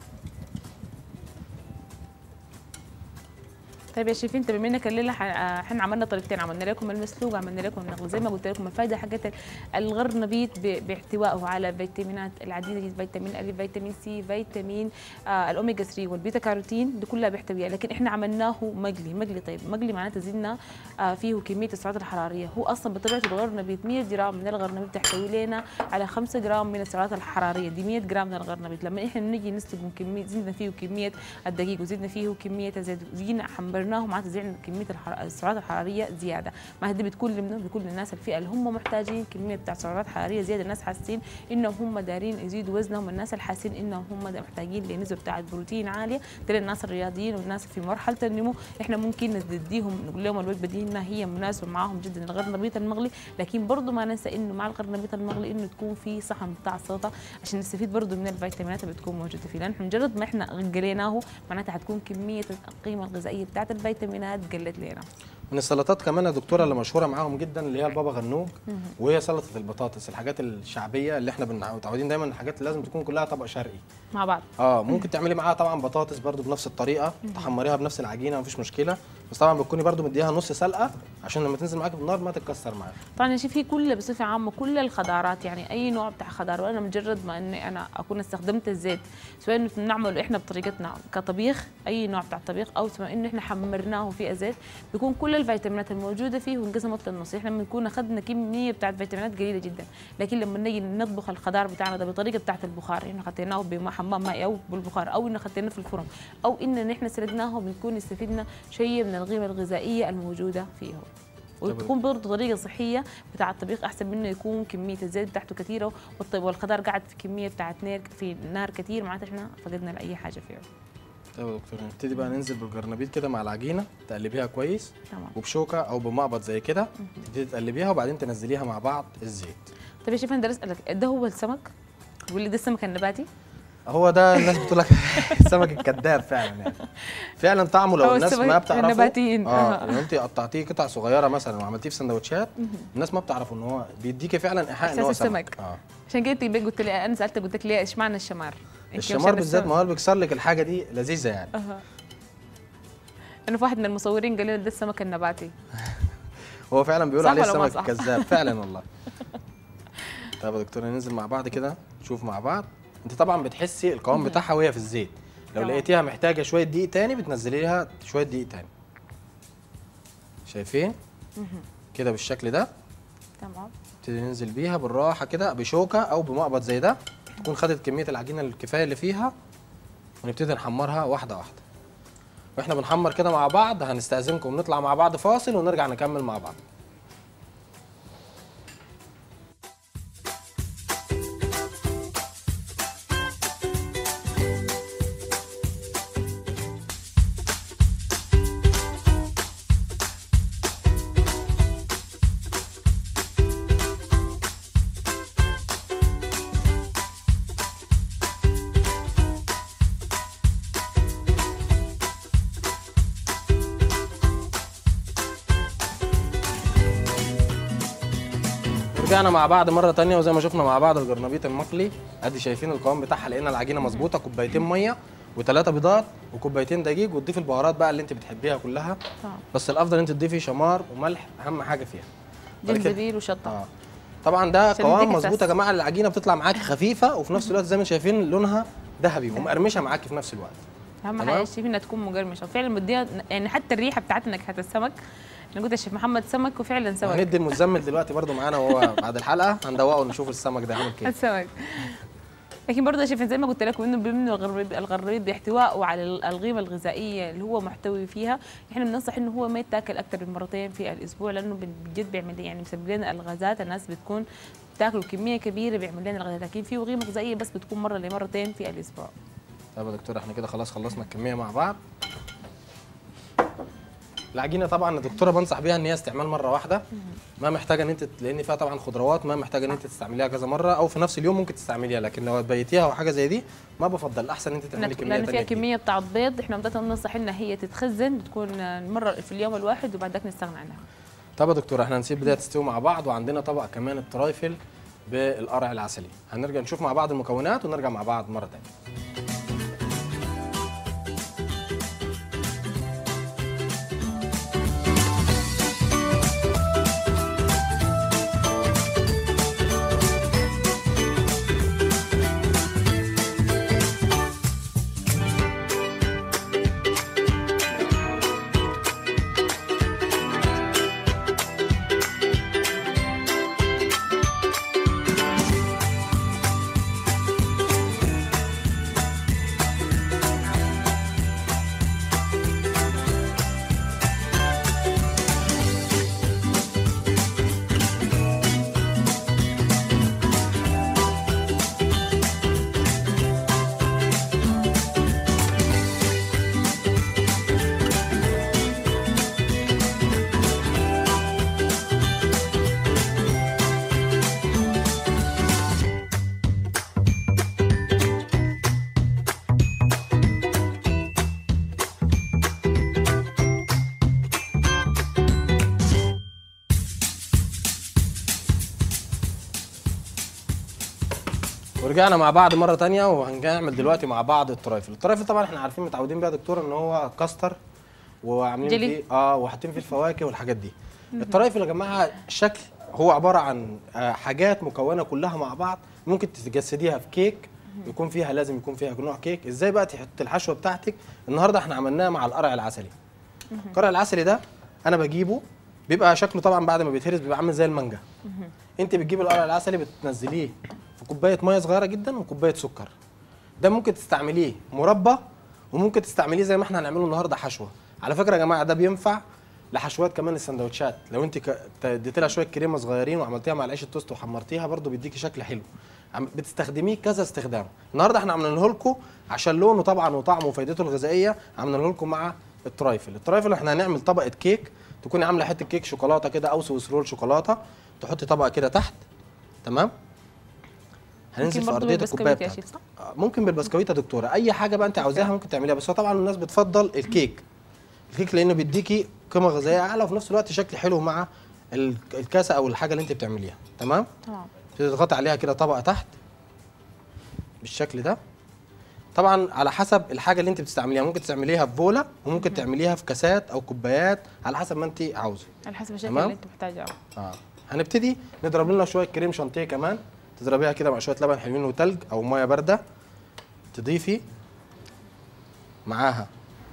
طيب يا شيف انت بما انك الليله احنا عملنا طريقتين، عملنا لكم المسلوق وعملنا لكم النقل. زي ما قلت لكم الفائده حقت الغرنبيط باحتوائه على فيتامينات العديده، فيتامين ا، فيتامين سي، فيتامين الاوميجا 3 والبيتا كاروتين، دي كلها بيحتويها. لكن احنا عملناه مقلي. طيب مقلي معناته زدنا فيه كميه السعرات الحراريه. هو اصلا بطبيعه الغرنبيط 100 جرام من الغرنبيط تحتوي لنا على 5 جرام من السعرات الحراريه. دي 100 جرام من الغرنبيط. لما احنا نيجي نسلق كميه، زدنا فيه كميه الدقيق وزدنا فيه كميه الزيت وزينا حمرناه معناته زي كميه السعرات الحراريه زياده. ما هدي بتكون بكل الناس الفئه اللي هم محتاجين كميه بتاع سعرات حراريه زياده. الناس حاسين انهم هم دارين يزيدوا وزنهم، الناس اللي حاسين انهم هم محتاجين لنسبه بتاعه بروتين عاليه، ده الناس الرياضيين والناس في مرحله النمو. احنا ممكن نديهم نقول لهم الوجبه دي انها هي مناسبه معاهم جدا الغرنبيط المغلي. لكن برضه ما ننسى انه مع الغرنبيط المغلي انه تكون في صحن بتاع سلطه عشان نستفيد برضه من الفيتامينات اللي بتكون موجوده فيه، لان مجرد ما احنا قليناه معناتها حتكون كميه القيمه الغذائيه بتاعت الفيتامينات قلت لنا. من السلطات كمان يا دكتوره اللي مشهوره معاهم جدا اللي هي البابا غنوج، وهي سلطه البطاطس، الحاجات الشعبيه اللي احنا متعودين دايما الحاجات اللي لازم تكون كلها طبق شرقي مع بعض. ممكن تعملي معاها طبعا بطاطس برده بنفس الطريقه، تحمريها بنفس العجينه مفيش مشكله، بس طبعا بتكوني برده مديها نص سلقه عشان لما تنزل معاكي في النار ما تتكسر معاكي. طبعا يا شيخ في كل بصفه عامه كل الخضارات، يعني اي نوع بتاع خضار، وانا مجرد ما اني انا اكون استخدمت الزيت سواء انه بنعمله احنا بطريقتنا كطبيخ اي نوع بتاع طبيخ، او سواء انه احنا حمرناه في زيت، بيكون كل الفيتامينات الموجوده فيه وانقسمت للنص. احنا بنكون اخذنا كميه بتاعت فيتامينات قليله جدا، لكن لما نيجي نطبخ الخضار بتاعنا ده بطريقه بتاعت البخار، انه خدناه بحمام مائي او بالبخار، او انه خدناه في الفرن، او ان احنا سلقناه، بنكون استفدنا شيء من القيمه الغذائيه الموجوده فيه، وتكون برضه طريقه صحيه بتاع الطبيخ احسن منه يكون كميه الزيت بتاعته كثيره والخضار قاعد في كميه بتاعت نار كثير، معناتها احنا فقدنا لاي حاجه فيه. طيب يا دكتور نبتدي بقى ننزل بالجرنبيط كده مع العجينه، تقلبيها كويس تمام، وبشوكه او بمقبض زي كده تبتدي تقلبيها وبعدين تنزليها مع بعض الزيت. طيب يا شيف انا اسالك، ده هو السمك؟ بيقول لي ده السمك النباتي؟ هو ده الناس بتقول لك السمك الكذاب فعلا، يعني فعلا طعمه لو الناس ما بتعرفه النباتيين لو انت قطعتيه قطع صغيره مثلا وعملتيه في سندوتشات الناس ما بتعرف ان هو بيديكي فعلا ايحاء ان هو سمك. عشان كده انت قلت لي، انا سالتك قلت لك ليه اشمعنى الشمار؟ الشمار بالذات ما هو بيكسر لك الحاجه دي لذيذه يعني. انا في واحد من المصورين قال لي ده السمك النباتي. هو فعلا بيقولوا عليه السمك الكذاب فعلا والله. طيب يا دكتوره ننزل مع بعض كده نشوف مع بعض. انت طبعا بتحسي القوام بتاعها وهي في الزيت، لو لقيتيها محتاجه شويه دقيق تاني بتنزليها شويه دقيق تاني. شايفين كده بالشكل ده؟ تمام. نبتدي ننزل بيها بالراحه كده بشوكه او بمقبض زي ده، تكون خدت كميه العجينه الكفايه اللي فيها، ونبتدي نحمرها واحده واحده. واحنا بنحمر كده مع بعض هنستأذنكم نطلع مع بعض فاصل ونرجع نكمل مع بعض. رجعنا مع بعض مره ثانيه، وزي ما شفنا مع بعض الجرنبيط المقلي، ادي شايفين القوام بتاعها، لقينا العجينه مظبوطه، كوبايتين ميه و3 بيضات وكوبايتين دقيق، وتضيفي البهارات بقى اللي انت بتحبيها كلها. بس الافضل انت تضيفي شمار وملح، اهم حاجه فيها جنزبيل وشطه. طبعا ده قوام مظبوط يا جماعه، العجينه بتطلع معاكي خفيفه وفي نفس الوقت زي ما شايفين لونها ذهبي ومقرمشه معاكي في نفس الوقت. اهم حاجه الشيف انها تكون مقرمشه، وفعلا مديها يعني حتى الريحه بتاعت نكهه السمك. انا قلت الشيف محمد سمك وفعلا سمك. هندي المزمل دلوقتي برده معانا، وهو بعد الحلقه هندوقه ونشوف السمك ده عامل كده. السمك. لكن برضه يا شيف زي ما قلت لكم انه بما الغربيط باحتوائه على القيمه الغذائيه اللي هو محتوي فيها، احنا بننصح انه هو ما يتاكل اكثر من مرتين في الاسبوع، لانه بجد بيعمل يعني مسبب لنا الغازات. الناس بتكون بتاكل كميه كبيره بيعمل لنا الغازات، لكن فيه قيمه غذائيه بس بتكون مره لمرتين في الاسبوع. طيب يا دكتور احنا كده خلاص خلصنا الكميه مع بعض. العجينه طبعا يا دكتوره بنصح بيها ان هي استعمال مره واحده، ما محتاجه ان انت لان فيها طبعا خضروات، ما محتاجه ان انت تستعمليها كذا مره او في نفس اليوم ممكن تستعمليها، لكن لو تبيتيها او حاجه زي دي ما بفضل، احسن ان انت تعملي كميه ثانيه. لان فيها كميه بتاعت بيض، احنا بدنا ننصح انها هي تتخزن تكون مره في اليوم الواحد وبعدك نستغنى عنها. طب يا دكتوره احنا هنسيب بدايه تستوي مع بعض، وعندنا طبق كمان الترايفل بالقرع العسلي، هنرجع نشوف مع بعض المكونات ونرجع مع بعض مره ثانيه. ورجعنا مع بعض مره ثانيه، وهنعمل دلوقتي مع بعض الترايفل. الترايفل طبعا احنا عارفين متعودين بيها يا دكتور ان هو كاستر وعاملين فيه وحاطين فيه الفواكه والحاجات دي. الترايفل يا جماعه الشكل هو عباره عن حاجات مكونه كلها مع بعض، ممكن تجسديها في كيك يكون فيها، لازم يكون فيها نوع كيك. ازاي بقى تحط الحشوه بتاعتك؟ النهارده احنا عملناها مع القرع العسلي. القرع العسلي ده انا بجيبه بيبقى شكله طبعا بعد ما بيتهرس بيبقى عامل زي المانجا. انت بتجيب القرع العسلي بتنزليه في كوبايه ميه صغيره جدا وكوبايه سكر. ده ممكن تستعمليه مربى وممكن تستعمليه زي ما احنا هنعمله النهارده حشوه، على فكره يا جماعه ده بينفع لحشوات كمان السندوتشات، لو انت اديت لها شويه كريمه صغيرين وعملتيها مع العيش التوست وحمرتيها برده بيديكي شكل حلو. بتستخدميه كذا استخدام. النهارده احنا عاملينه لكم عشان لونه طبعا وطعمه وفائدته الغذائيه، عاملينه لكم مع الترايفل. الترايفل احنا هنعمل طبقه كيك، تكوني عامله حته كيك شوكولاته كده او سويس رول شوكولاته، تحطي طبقه كده تحت، تمام؟ هننزل في ارضيه الكوبايه بتاعتك. ممكن بالبسكويت يا دكتوره، اي حاجه بقى انت عاوزاها ممكن تعمليها، بس هو طبعا الناس بتفضل الكيك لانه بيديكي قيمه غذائيه اعلى وفي نفس الوقت شكل حلو مع الكاسه او الحاجه اللي انت بتعمليها. تمام. تضغطي عليها كده طبقه تحت بالشكل ده. طبعا على حسب الحاجه اللي انت بتستعمليها، ممكن تعمليها في بوله وممكن تعمليها في كاسات او كوبايات على حسب ما انت عاوزه، على حسب الشكل اللي انت محتاجاه. هنبتدي نضرب لنا شويه كريم شانتيه كمان، تضربيها كده مع شويه لبن حلوين وتلج او ميه بارده، تضيفي معاها.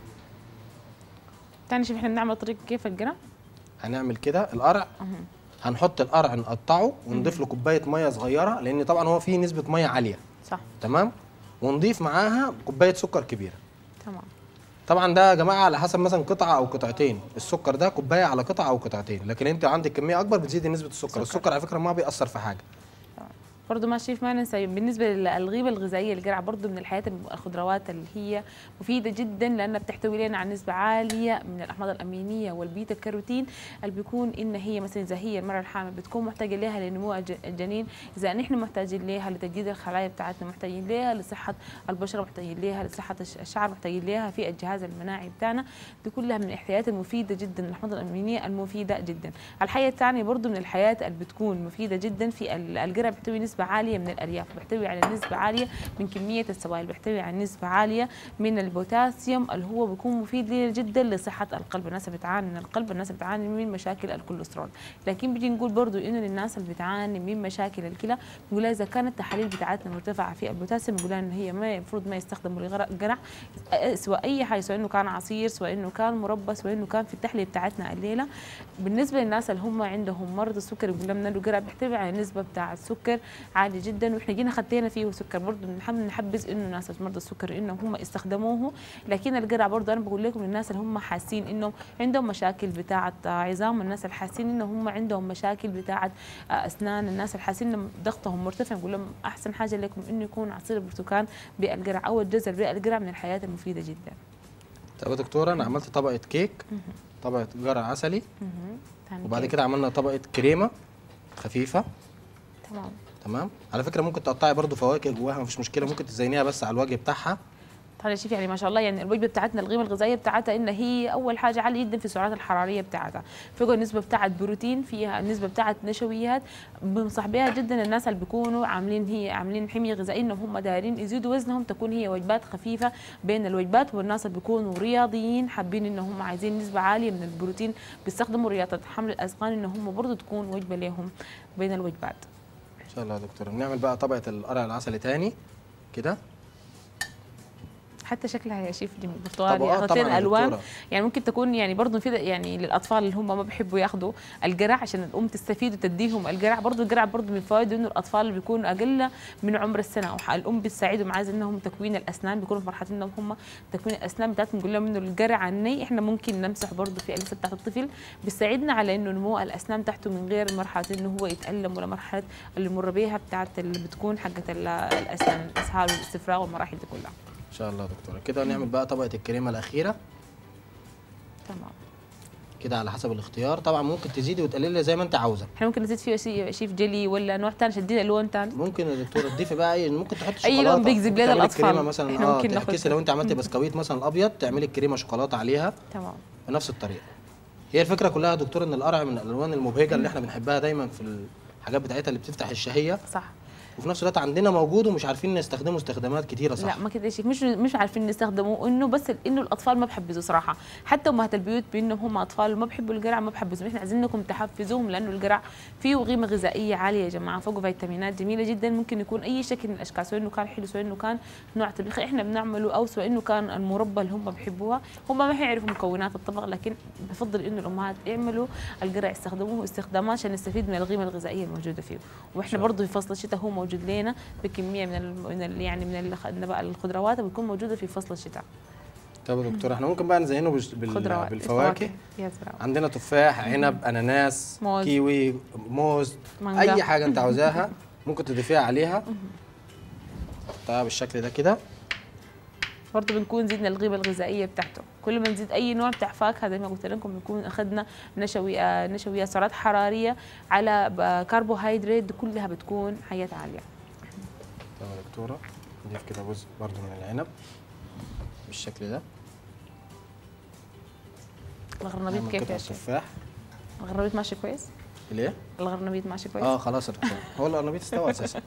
تاني شوف احنا بنعمل طريقه كيف القرع. هنعمل كده القرع، هنحط القرع نقطعه ونضيف له كوبايه ميه صغيره لان طبعا هو فيه نسبه ميه عاليه. صح. تمام. ونضيف معاها كوبايه سكر كبيره. تمام. طبعا ده يا جماعه على حسب مثلا قطعه او قطعتين، السكر ده كوبايه على قطعه او قطعتين، لكن انت عندك كميه اكبر بتزيدي نسبه السكر على فكره ما بيأثر في حاجه. برضه ما شيف ما ننسى بالنسبه للغيبه الغذائيه القرع برضه من الحياه الخضروات اللي هي مفيده جدا لانها بتحتوي لنا على نسبه عاليه من الاحماض الامينيه والبيتا الكاروتين اللي بيكون ان هي مثلا اذا هي المراه الحامل بتكون محتاجه لها لنمو الجنين، اذا نحن محتاجين لها لتجديد الخلايا بتاعتنا، محتاجين لها لصحه البشره، محتاجين لها لصحه الشعر، محتاجين لها في الجهاز المناعي بتاعنا، دي كلها من الاحتياجات المفيده جدا، الاحماض الامينيه المفيده جدا. الحياه الثانيه برضه من الحياه اللي بتكون مفيده جدا في القرع بيحتوي نسبة عالية من الألياف، بيحتوي على نسبة عالية من كمية السوائل، بيحتوي على نسبة عالية من البوتاسيوم اللي هو بيكون مفيد لنا جدا لصحة القلب، الناس اللي بتعاني من القلب، الناس اللي بتعاني من مشاكل الكوليسترول، لكن بيجي نقول برضو إنه للناس اللي بتعاني من مشاكل الكلى نقول إذا كانت التحاليل بتاعتنا مرتفعة في البوتاسيوم نقول إن هي ما المفروض ما يستخدموا للقرع، سواء أي حاجة، سواء إنه كان عصير، سواء إنه كان مربى، سواء إنه كان في التحلية بتاعتنا الليلة. بالنسبة للناس اللي هم عندهم مرض السكر يقول لنا القرع بيحتوي على نسبة بتاع السكر عالي جدا، واحنا جينا خدينا فيه سكر برضه نحبذ انه الناس مرضى السكر انهم هم يستخدموه، لكن القرع برضه انا بقول لكم للناس اللي هم حاسين انهم عندهم مشاكل بتاعه عظام، الناس اللي حاسين انهم هم عندهم مشاكل بتاعه اسنان، الناس اللي حاسين ان ضغطهم مرتفع نقول لهم احسن حاجه لكم انه يكون عصير البرتقال بالقرع او الجزر بالقرع من الحياه المفيده جدا. طب يا دكتوره انا عملت طبقه كيك، طبقه قرع عسلي، وبعد كده عملنا طبقه كريمه خفيفه. تمام. على فكره ممكن تقطعي برضو فواكه جواها مفيش مشكله، ممكن تزينيها بس على الوجه بتاعها. طبعا شوف يعني ما شاء الله يعني الوجبه بتاعتنا القيمه الغذائيه بتاعتها ان هي اول حاجه عاليه جدا في السعرات الحراريه بتاعتها، فيها النسبه بتاعت بروتين، فيها النسبه بتاعت نشويات، بنصح بها جدا الناس اللي بيكونوا عاملين حميه غذائيه انهم هم دايرين يزيدوا وزنهم تكون هي وجبات خفيفه بين الوجبات، والناس اللي بيكونوا رياضيين حابين ان هم عايزين نسبه عاليه من البروتين بيستخدموا رياضه حمل الاثقال ان هم برضه تكون وجبه لهم بين الوجبات. ان شاء الله يا دكتوره. نعمل بقى طبقه القرع العسلي تاني كده، حتى شكلها يا شيف برتقالي اخذتين الوان يعني ممكن تكون يعني برضه مفيده يعني للاطفال اللي هم ما بيحبوا ياخذوا القرع عشان الام تستفيد وتديهم القرع، برضه القرع برضه من فوائده انه الاطفال اللي بيكونوا اقل من عمر السنه الام بتساعدهم عايزه انهم تكوين الاسنان، بيكونوا في مرحله انهم هم تكوين الاسنان بتاعتهم، نقول لهم انه القرع الني احنا ممكن نمسح برضه في اللثه بتاعت الطفل بيساعدنا على انه نمو الاسنان تحته من غير مرحله انه هو يتالم ولا مرحله اللي مر بيها بتاعت اللي بتكون حقت الاسنان الاسهال والاستفراغ والمراحل دي كلها. ان شاء الله يا دكتوره. كده نعمل بقى طبقه الكريمه الاخيره. تمام. كده على حسب الاختيار، طبعا ممكن تزيدي وتقللي زي ما انت عاوزه. احنا ممكن نزيد فيه شيف جيلي ولا نوع ثاني شدينا لون ثاني؟ ممكن يا دكتوره تضيفي بقى اي، ممكن تحطي شوكولاته اي لون بيجذب لنا الاطفال الكريمه مثلا تعكسي لو انت عملتي بسكويت مثلا الابيض تعملي الكريمه شوكولاته عليها. تمام. بنفس الطريقه. هي الفكره كلها يا دكتوره ان القرع من الالوان المبهجه اللي احنا بنحبها دايما في الحاجات بتاعتها اللي بتفتح الشهيه. صح. وفي نفس الوقت عندنا موجود ومش عارفين نستخدمه استخدامات كتيره صح؟ لا ما كده شيء مش عارفين نستخدمه، انه بس انه الاطفال ما بحبذوا صراحه، حتى امهات البيوت بانهم هم اطفال ما بحبوا القرع ما بحبذوا، احنا عايزين انكم تحفزوهم لانه القرع فيه قيمه غذائيه عاليه يا جماعه، فوقه فيتامينات جميله جدا، ممكن يكون اي شكل من الاشكال سواء انه كان حلو سواء انه كان نوع طبيخ احنا بنعمله او سواء انه كان المربى اللي هم بحبوها، هم ما حيعرفوا مكونات الطبق، لكن بفضل انه الامهات يعملوا القرع يستخدموه استخدامات عشان نستفيد من القيمه الغذائيه الموجوده فيه، واحنا برضه في فصل الشتاء هو موجود لنا بكميه من يعني من الخضروات بتكون موجوده في فصل الشتاء. طب يا دكتور احنا ممكن بقى نزينه بالفواكه. يا سلام. عندنا تفاح، عنب، اناناس، موز. كيوي، موز، مانجا. اي حاجه انت عاوزاها ممكن تضيفيها عليها. طيب بالشكل ده كده. برضه بنكون زدنا القيمه الغذائيه بتاعته، كل ما نزيد اي نوع بتاع فاكهه زي ما قلت لكم بنكون اخذنا نشويات سعرات حراريه على كربوهيدرات، دي كلها بتكون حياه عاليه. طيب يا دكتوره نضيف كده جزء برضه من العنب بالشكل ده. الغرنبيط كيف يا شيخ؟ التفاح الغرنبيط ماشي كويس؟ ليه؟ الغرنبيط ماشي كويس؟ خلاص يا دكتور، هو القرنبيط استوى اساسا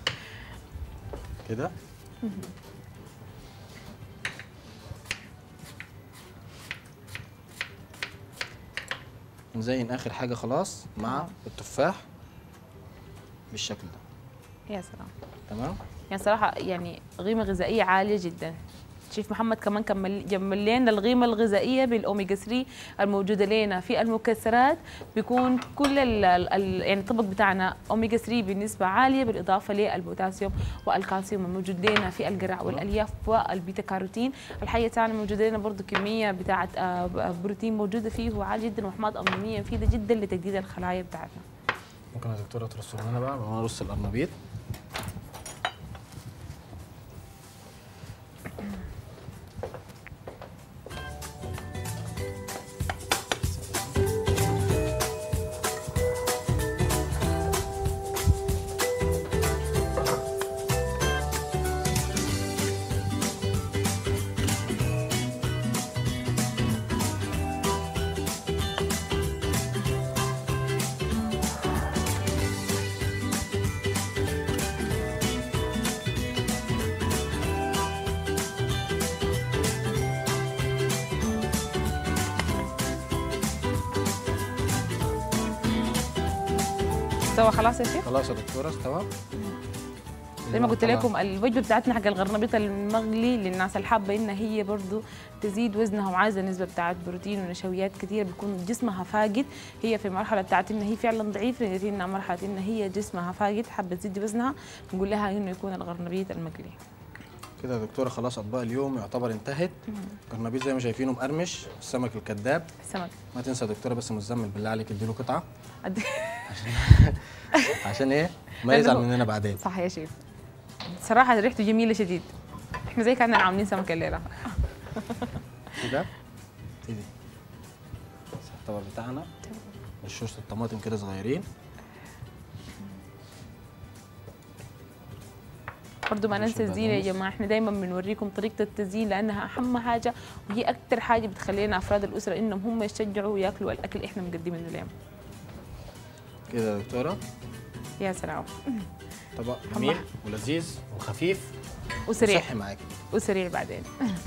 كده. نزين اخر حاجه خلاص مع التفاح بالشكل ده. يا سلام. تمام. يعني صراحه يعني قيمه غذائيه عاليه جدا. شيف محمد كمان جمل لنا القيمه الغذائيه بالاوميجا 3 الموجوده لنا في المكسرات، بيكون كل يعني الطبق بتاعنا اوميجا 3 بنسبه عاليه، بالاضافه للبوتاسيوم والكالسيوم الموجود لنا في القرع والالياف والبيتا كاروتين. الحقيقه تاعنا موجود لنا برضه كميه بتاعه بروتين موجوده فيه وعالي جدا، واحماض امينيه مفيده جدا لتجديد الخلايا بتاعتنا. ممكن يا دكتوره ترصوا لنا بقى نرص القرنبيط. استوى خلاص يا شيخ؟ خلاص يا دكتوره استوى. زي ما قلت لكم الوجبه بتاعتنا حق الغرنبيط المغلي للناس اللي حابه ان هي برضه تزيد وزنها وعايزه نسبه بتاعت بروتين ونشويات كثير، بيكون جسمها فاقد، هي في المرحله بتاعت ان هي فعلا ضعيفه، لانها مرحله ان هي جسمها فاقد حابه تزيد وزنها، نقول لها انه يكون الغرنبيط المقلي. كده يا دكتوره خلاص اطباق اليوم يعتبر انتهت. الغرنبيط زي ما شايفينه مقرمش، السمك الكذاب. السمك ما تنسى يا دكتوره بس مزمل بالله عليك اديله قطعه عشان ايه؟ ما يزعل مننا بعدين. صح يا شيف، صراحه ريحته جميله شديد، احنا زي كاننا عاملين سمك الليله. كده تيجي الطبق بتاعنا نشوش الطماطم كده صغيرين. برضه ما ننسى الزينه يا جماعه، احنا دايما بنوريكم طريقه التزيين لانها اهم حاجه، وهي اكثر حاجه بتخلينا افراد الاسره انهم هم يشجعوا وياكلوا الاكل اللي احنا مقدمينه لهم. كده يا دكتوره يا سلام. طبق جميل ولذيذ وخفيف وسريع وصحي معاكي وسريع بعدين.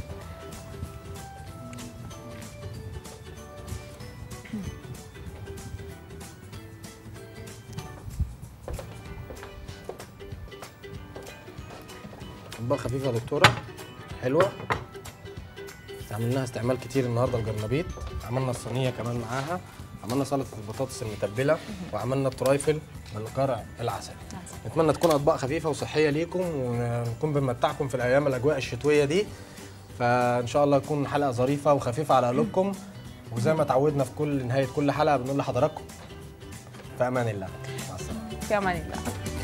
اطباق خفيفه يا دكتوره حلوه، عملناها استعمال كتير النهارده الجرنبيط، عملنا الصينيه كمان معاها، عملنا سلطه البطاطس المتبله، وعملنا الترايفل والقرع العسل. نتمنى تكون اطباق خفيفه وصحيه ليكم، ونكون بنمتعكم في الايام الاجواء الشتويه دي، فان شاء الله تكون حلقه ظريفه وخفيفه على قلوبكم، وزي ما تعودنا في كل نهايه كل حلقه بنقول لحضراتكم في امان الله. مع السلامه. في امان الله.